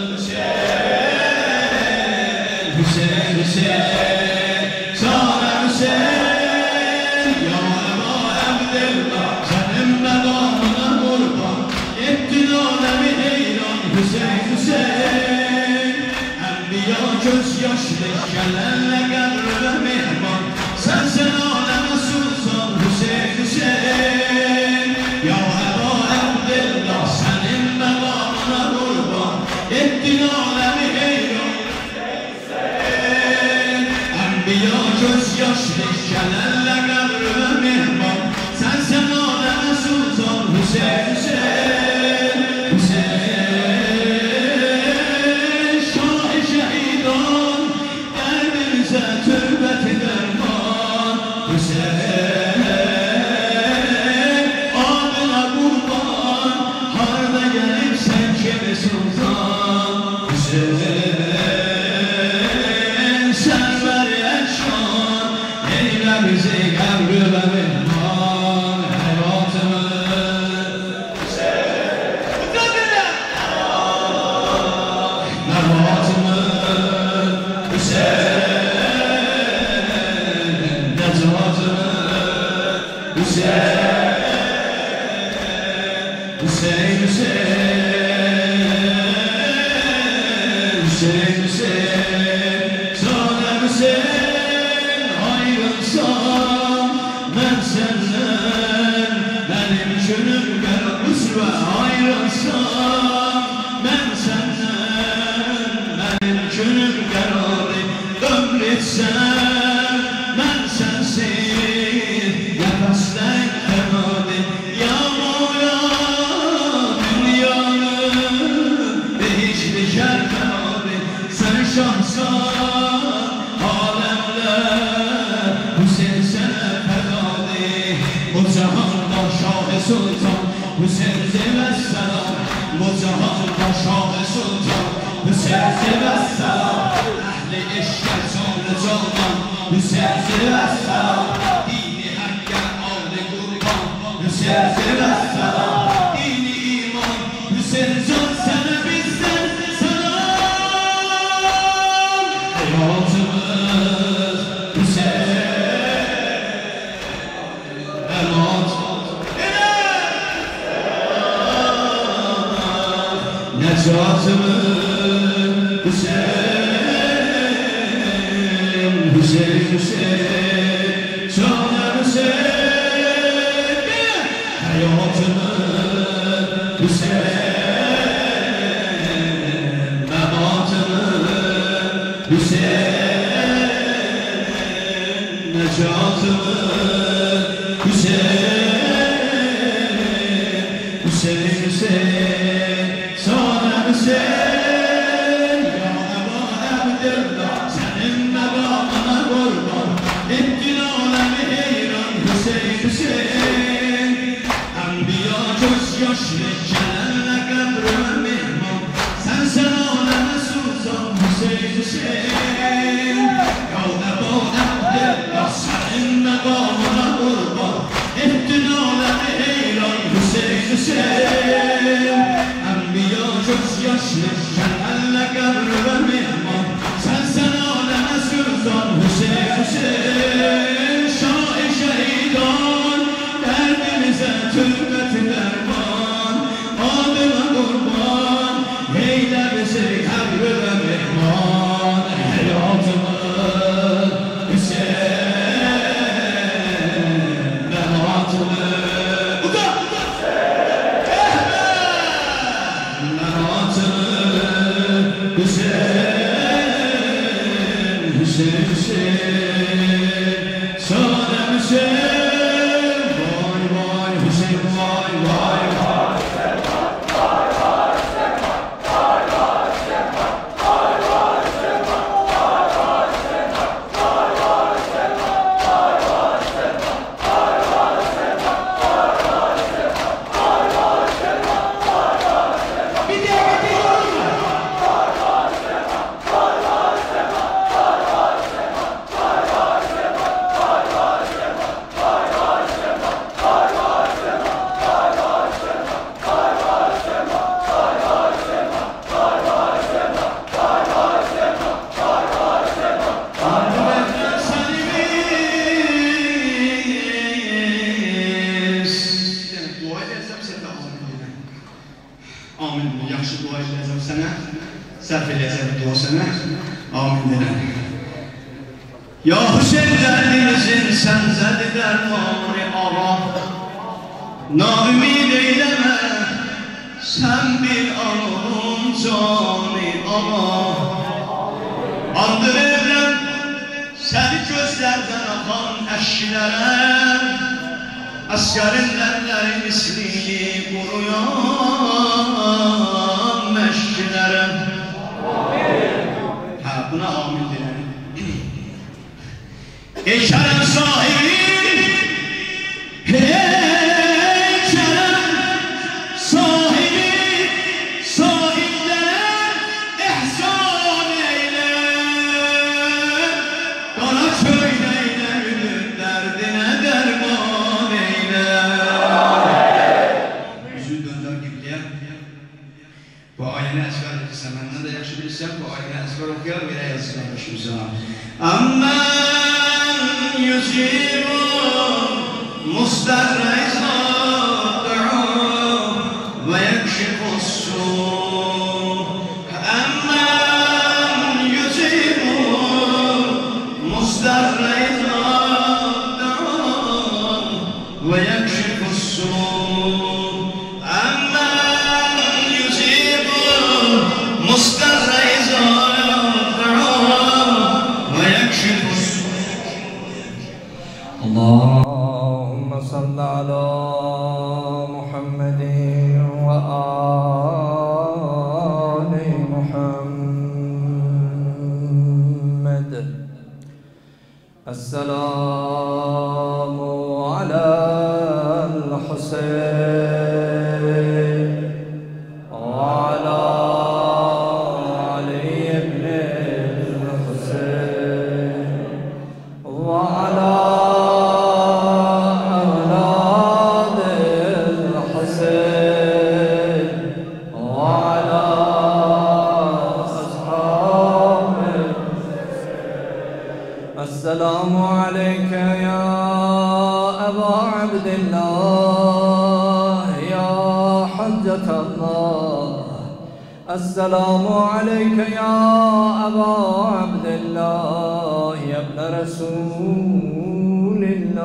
Hüseyin, Hüseyin, Hüseyin, sana Hüseyin, ya Eba Abdillah, sənin məqamına qurban, etdin aləmi heyran, Hüseyin, Hüseyin, ənbiya göz yaşlı, gələnlə qəbrə mehman, Sen aleme sultan Hüseyin Hüseyin Ya Eba Abdillah senin megamına kurban ettin alemi heyran Hüseyin Enbiya göz yaşlı şenelle kabrime mihman Sen aleme sultan Hüseyin Hüseyin Hüseyin Şah-ı şehidan derdimize tövbet derman Hüseyin, adına kurban, harda gelirsen kimi sultan Hüseyin, sen ver yaşan, eyle bizi kabri ve mehman hayatımız Hüseyin, mevatımız Hüseyin Hüseyin, Hüseyin, Hüseyin, sana Hüseyin ayrılsam ben senden benim gönlüm gelmiş ve ayrılsam ben senden benim gönlüm geldi ömretsem ben sensin nefeslen temadi ya Mevla dünyanın ve hiçbir şerfemadi sen şahsan alemler Hüseyin sana fedadi bu cihanda Şah-ı Sultan Hüseyin zevesselam bu cihanda Şah-ı Sultan Hüseyin zevesselam ehli eşker sonra candan Hüseyin zevesselam dini hakka aldı kurban Hüseyin zevesselam dini iman Hüseyin can sana bizden selam hayatımız Hüseyin emat necatımız Hüseyin Hüseyin, Hüseyin, sana Hüseyin hayatımız Hüseyin mematımız Hüseyin necatımız Hüseyin Hüseyin, Hüseyin, sana Hüseyin ya Eba Abdillah senin megamına kurban ettin alemi heyran Hüseyin, Hüseyin Enbiya göz yaşlı şenelle kabrime mihman sen aleme sultan Hüseyin, Hüseyin ya Eba Abdillah senin megamına kurban ettin alemi heyran Hüseyin, Hüseyin Enbiya göz yaşlı şenelle kabrime mihman sen aleme sultan Hüseyin, Hüseyin Şah-ı şehidan derdimize Hüseyin, vay vay Hüseyin, vay vay. Amin. Yaxşı dua edəcəm sənə, sərf edəcəm dua sənə. Amin deyirəm. Ya Hüseyin dərdimizin səncədir dərmanı ağa. Naümid eyləmə, sən bir anın canı ağa. Andır evrəm, səni gözlərdən axan əşkilərə. Əsgərin əlləri mislini quruyan məşkilərə. Hə, buna amin deyirəm. Ey kərəm sahibi, ey kərəm sahibi, sahiblərə ehsan eyle. Qara köynəklə gülür, dərdinə dərman eyle. Üzü döndər qibləyə. Bu ayəni əzbər edirsən, məndən də yaxşı bilirsən, bu ayəni əzbər oxuyar, verə yazıqlar başımıza. يجيب مضطر إذا دعاه ويكشف السوء أمن يجيب مضطر إذا دعاه ويكشف السوء أمن يجيب مضطر إذا دعاه ويكشف السوء. اللهم صل على محمد وآل محمد. السلام على الحسين وعلى علي بن الحسين وعلى السلام عليك يا أبا عبد الله يا حجة الله. السلام عليك يا أبا عبد الله يا ابن رسول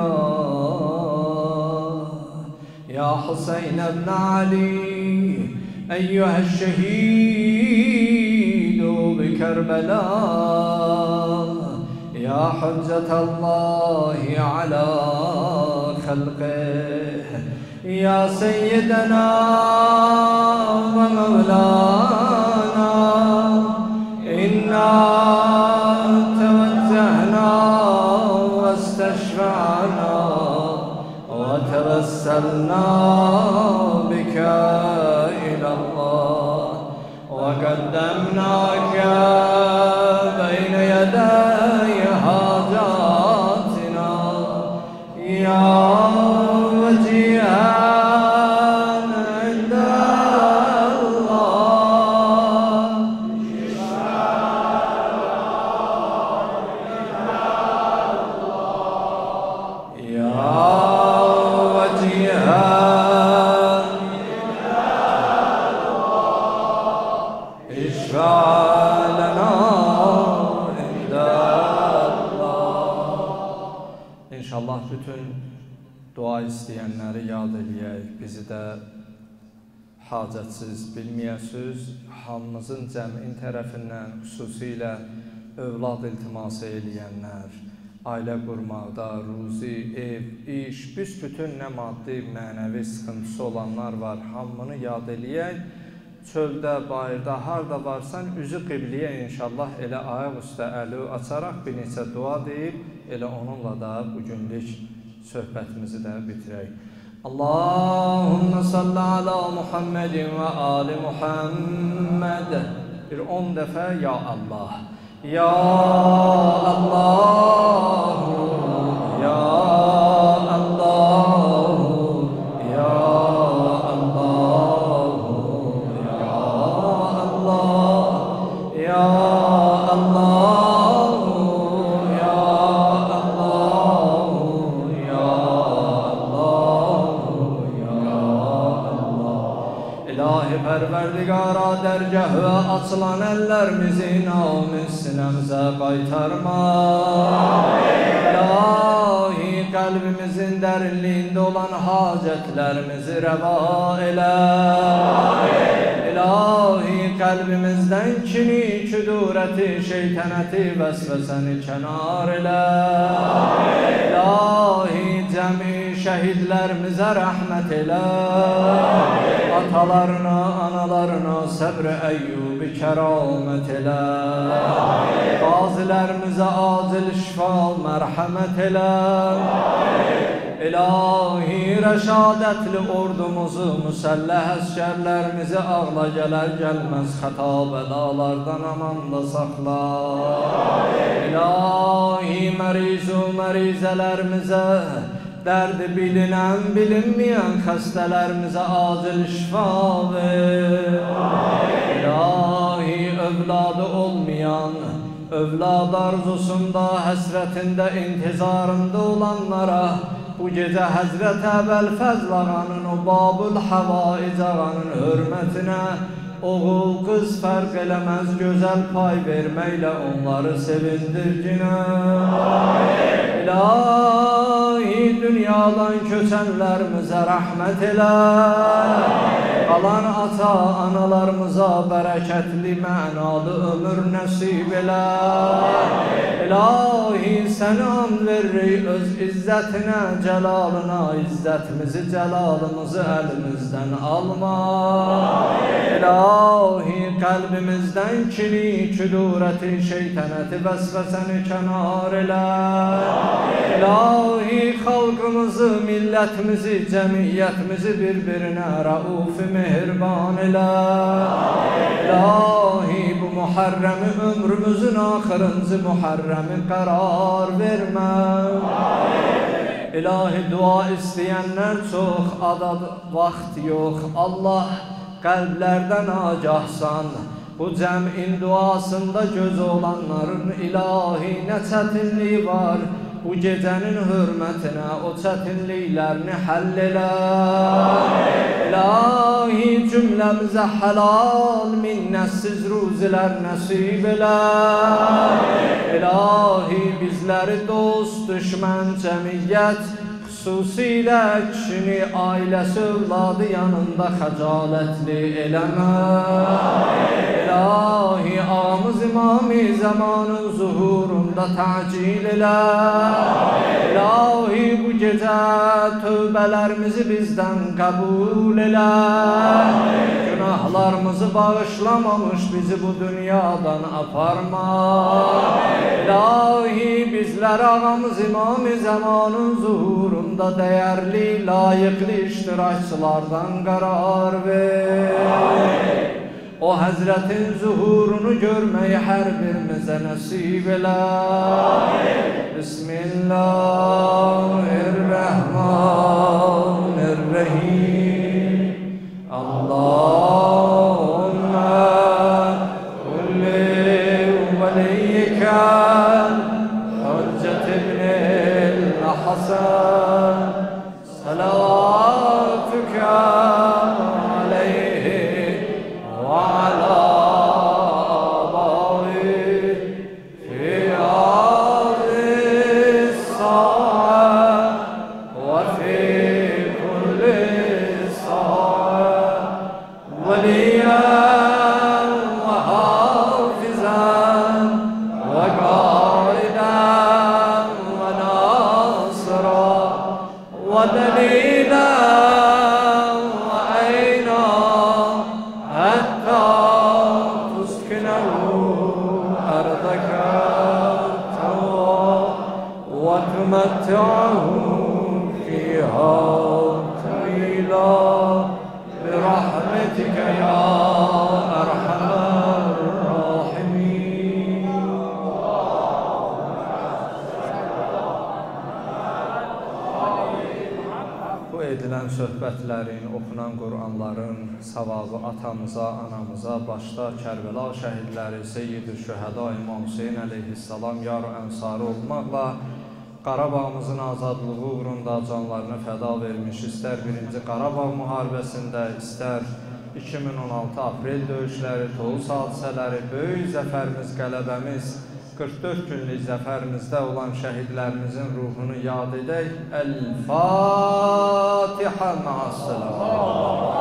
الله. يا حسين بن علي أيها الشهيد بكربلاء. يا حجة الله على خلقه. يا سيدنا ومولانا إنا توجهنا واستشفعنا وتوسلنا بك إلى الله وقدمناك بين يدي حاجاتنا يا وجيها عند الله. يا وجيها اشفع لنا عند الله. İnşallah bütün dua istəyənləri yad eləyək, bizi də hacətsiz bilməyəsiz, hamımızın cəmin tərəfindən xüsusilə övlad iltiması eləyənlər, ailə qurmaqda, ruzi, ev, iş, büsbütün nə maddi, mənəvi sıxıntısı olanlar var, hamını yad eləyək. Çöldə, bayırda, harda varsan, üzü qibliyə inşallah elə ayaq üstə əli açaraq bir neçə dua deyib, elə onunla da bugünlük söhbətimizi də bitirək. Allahümme salli ala Muhammedin və ali Muhammed. Bir 10 dəfə ya Allah. Ya Allah, ya Allah, ya Allah, ya Allah, ya Allah, ya Allah, ya Allah, ya Allah. İlahi Pərverdigara dərgahı açılan əllərimizi namus sinəmizə qaytarma. İlahi qəlbimizin dərinliyində olan hacətlərimizi rəva elə. İlahi qəlbimizdən kini, küdurəti, şeytənəti, vəsvəsəni kənar elə. İlahi cəmi şəhidlərimizə rəhmət elə. Atalarına, analarına səbr-i əyyubi kəramət elə. Qazilərimizə acil şifa, mərhəmət elə. İlahi rəşadətli ordumuzu, müsəlləh əskərlərimizi ağla gələr gəlməz xəta bədalardan amanda saxla. İlahi mərizu mərizələrimizə, dərdi bilinən, bilinməyən xəstələrimizə acil şifa ver. İlahi övladı olmayan, övlad arzusunda, həsrətində, intizarında olanlara bu gecə Həzrət Əbəlfəzl ağanın, o Babul Havaic ağanın hörmətinə oğul, qız fərq eləməz gözəl pay verməklə onları sevindirginə. İlahi dünyadan köçənlərimizə rəhmət elə. Qalan ata-analarımıza bərəkətli, mənalı ömür nəsib elə. İlahi səni an veririk öz izzətinə, cəlalına, izzətimizi, cəlalımızı əlimizdən alma. İlahi qəlbimizdən kini, küdurəti, şeytənəti, vəsvəsəni kənar elə. İlahi xalqımızı, millətimizi, cəmiyyətimizi bir-birinə rəuf-i mehriban elə. İlahi bu Muharrəmi ömrümüzün axırıncı Muharrəmi qərar vermə. İlahi dua istəyənlər çox, adad vaxt yox. Allah qəlblərdən agahsan, bu cəmin duasında göz olanların ilahi nə çətinliyi var. Bu gecənin hörmətinə o çətinliklərini həll elə. İlahi cümləmizə həlal, minnətsiz ruzilər nəsib elə. İlahi bizləri dost, düşmən, cəmiyyət, xüsusilə kişini, ailəsi, övladı yanında xəcalətli eləmə. İlahi ağamız İmam-ı Zamanın zuhurunda təcil elə. İlahi bu gecə tövbələrimizi bizdən qəbul elə. Günahlarımızı bağışlamamış bizi bu dünyadan aparma. İlahi bizlər ağamız İmam-ı Zamanın zuhurunda dəyərli, layiqli iştirakçılardan qərar ver. O Həzrətin zuhurunu görməyi hər birimizə nəsib elə. Bismillahirrahmanirrahim. Allahümme kulli veliyyike Hüccet ibnil Hasan salavatuke aleyhi وعلى آبائه في هذه الساعة وفي كل ساعة وليا وحافظا وقائدا ودليلا وعينا حتى تسكنه أرضك طوعا وتمتعه فيها طويلا برحمتك يا أرحم الراحمين. Bu edilən söhbətlərin, oxunan Qur'anların savabı atamıza, anamıza, başda Kərbəla şəhidləri Seyyid-i Şühəda İmam Hüseyin əleyhissalam yar ənsarı olmaqla Qarabağımızın azadlığı uğrunda canlarını fəda vermiş, istər 1-ci Qarabağ müharibəsində, istər 2016 aprel döyüşləri, Tovuz hadisələri, böyük zəfərimiz, qələbəmiz, 44 günlük zəfərimizdə olan şəhidlərimizin ruhunu yad edək. El-Fatihə ma'as-salam.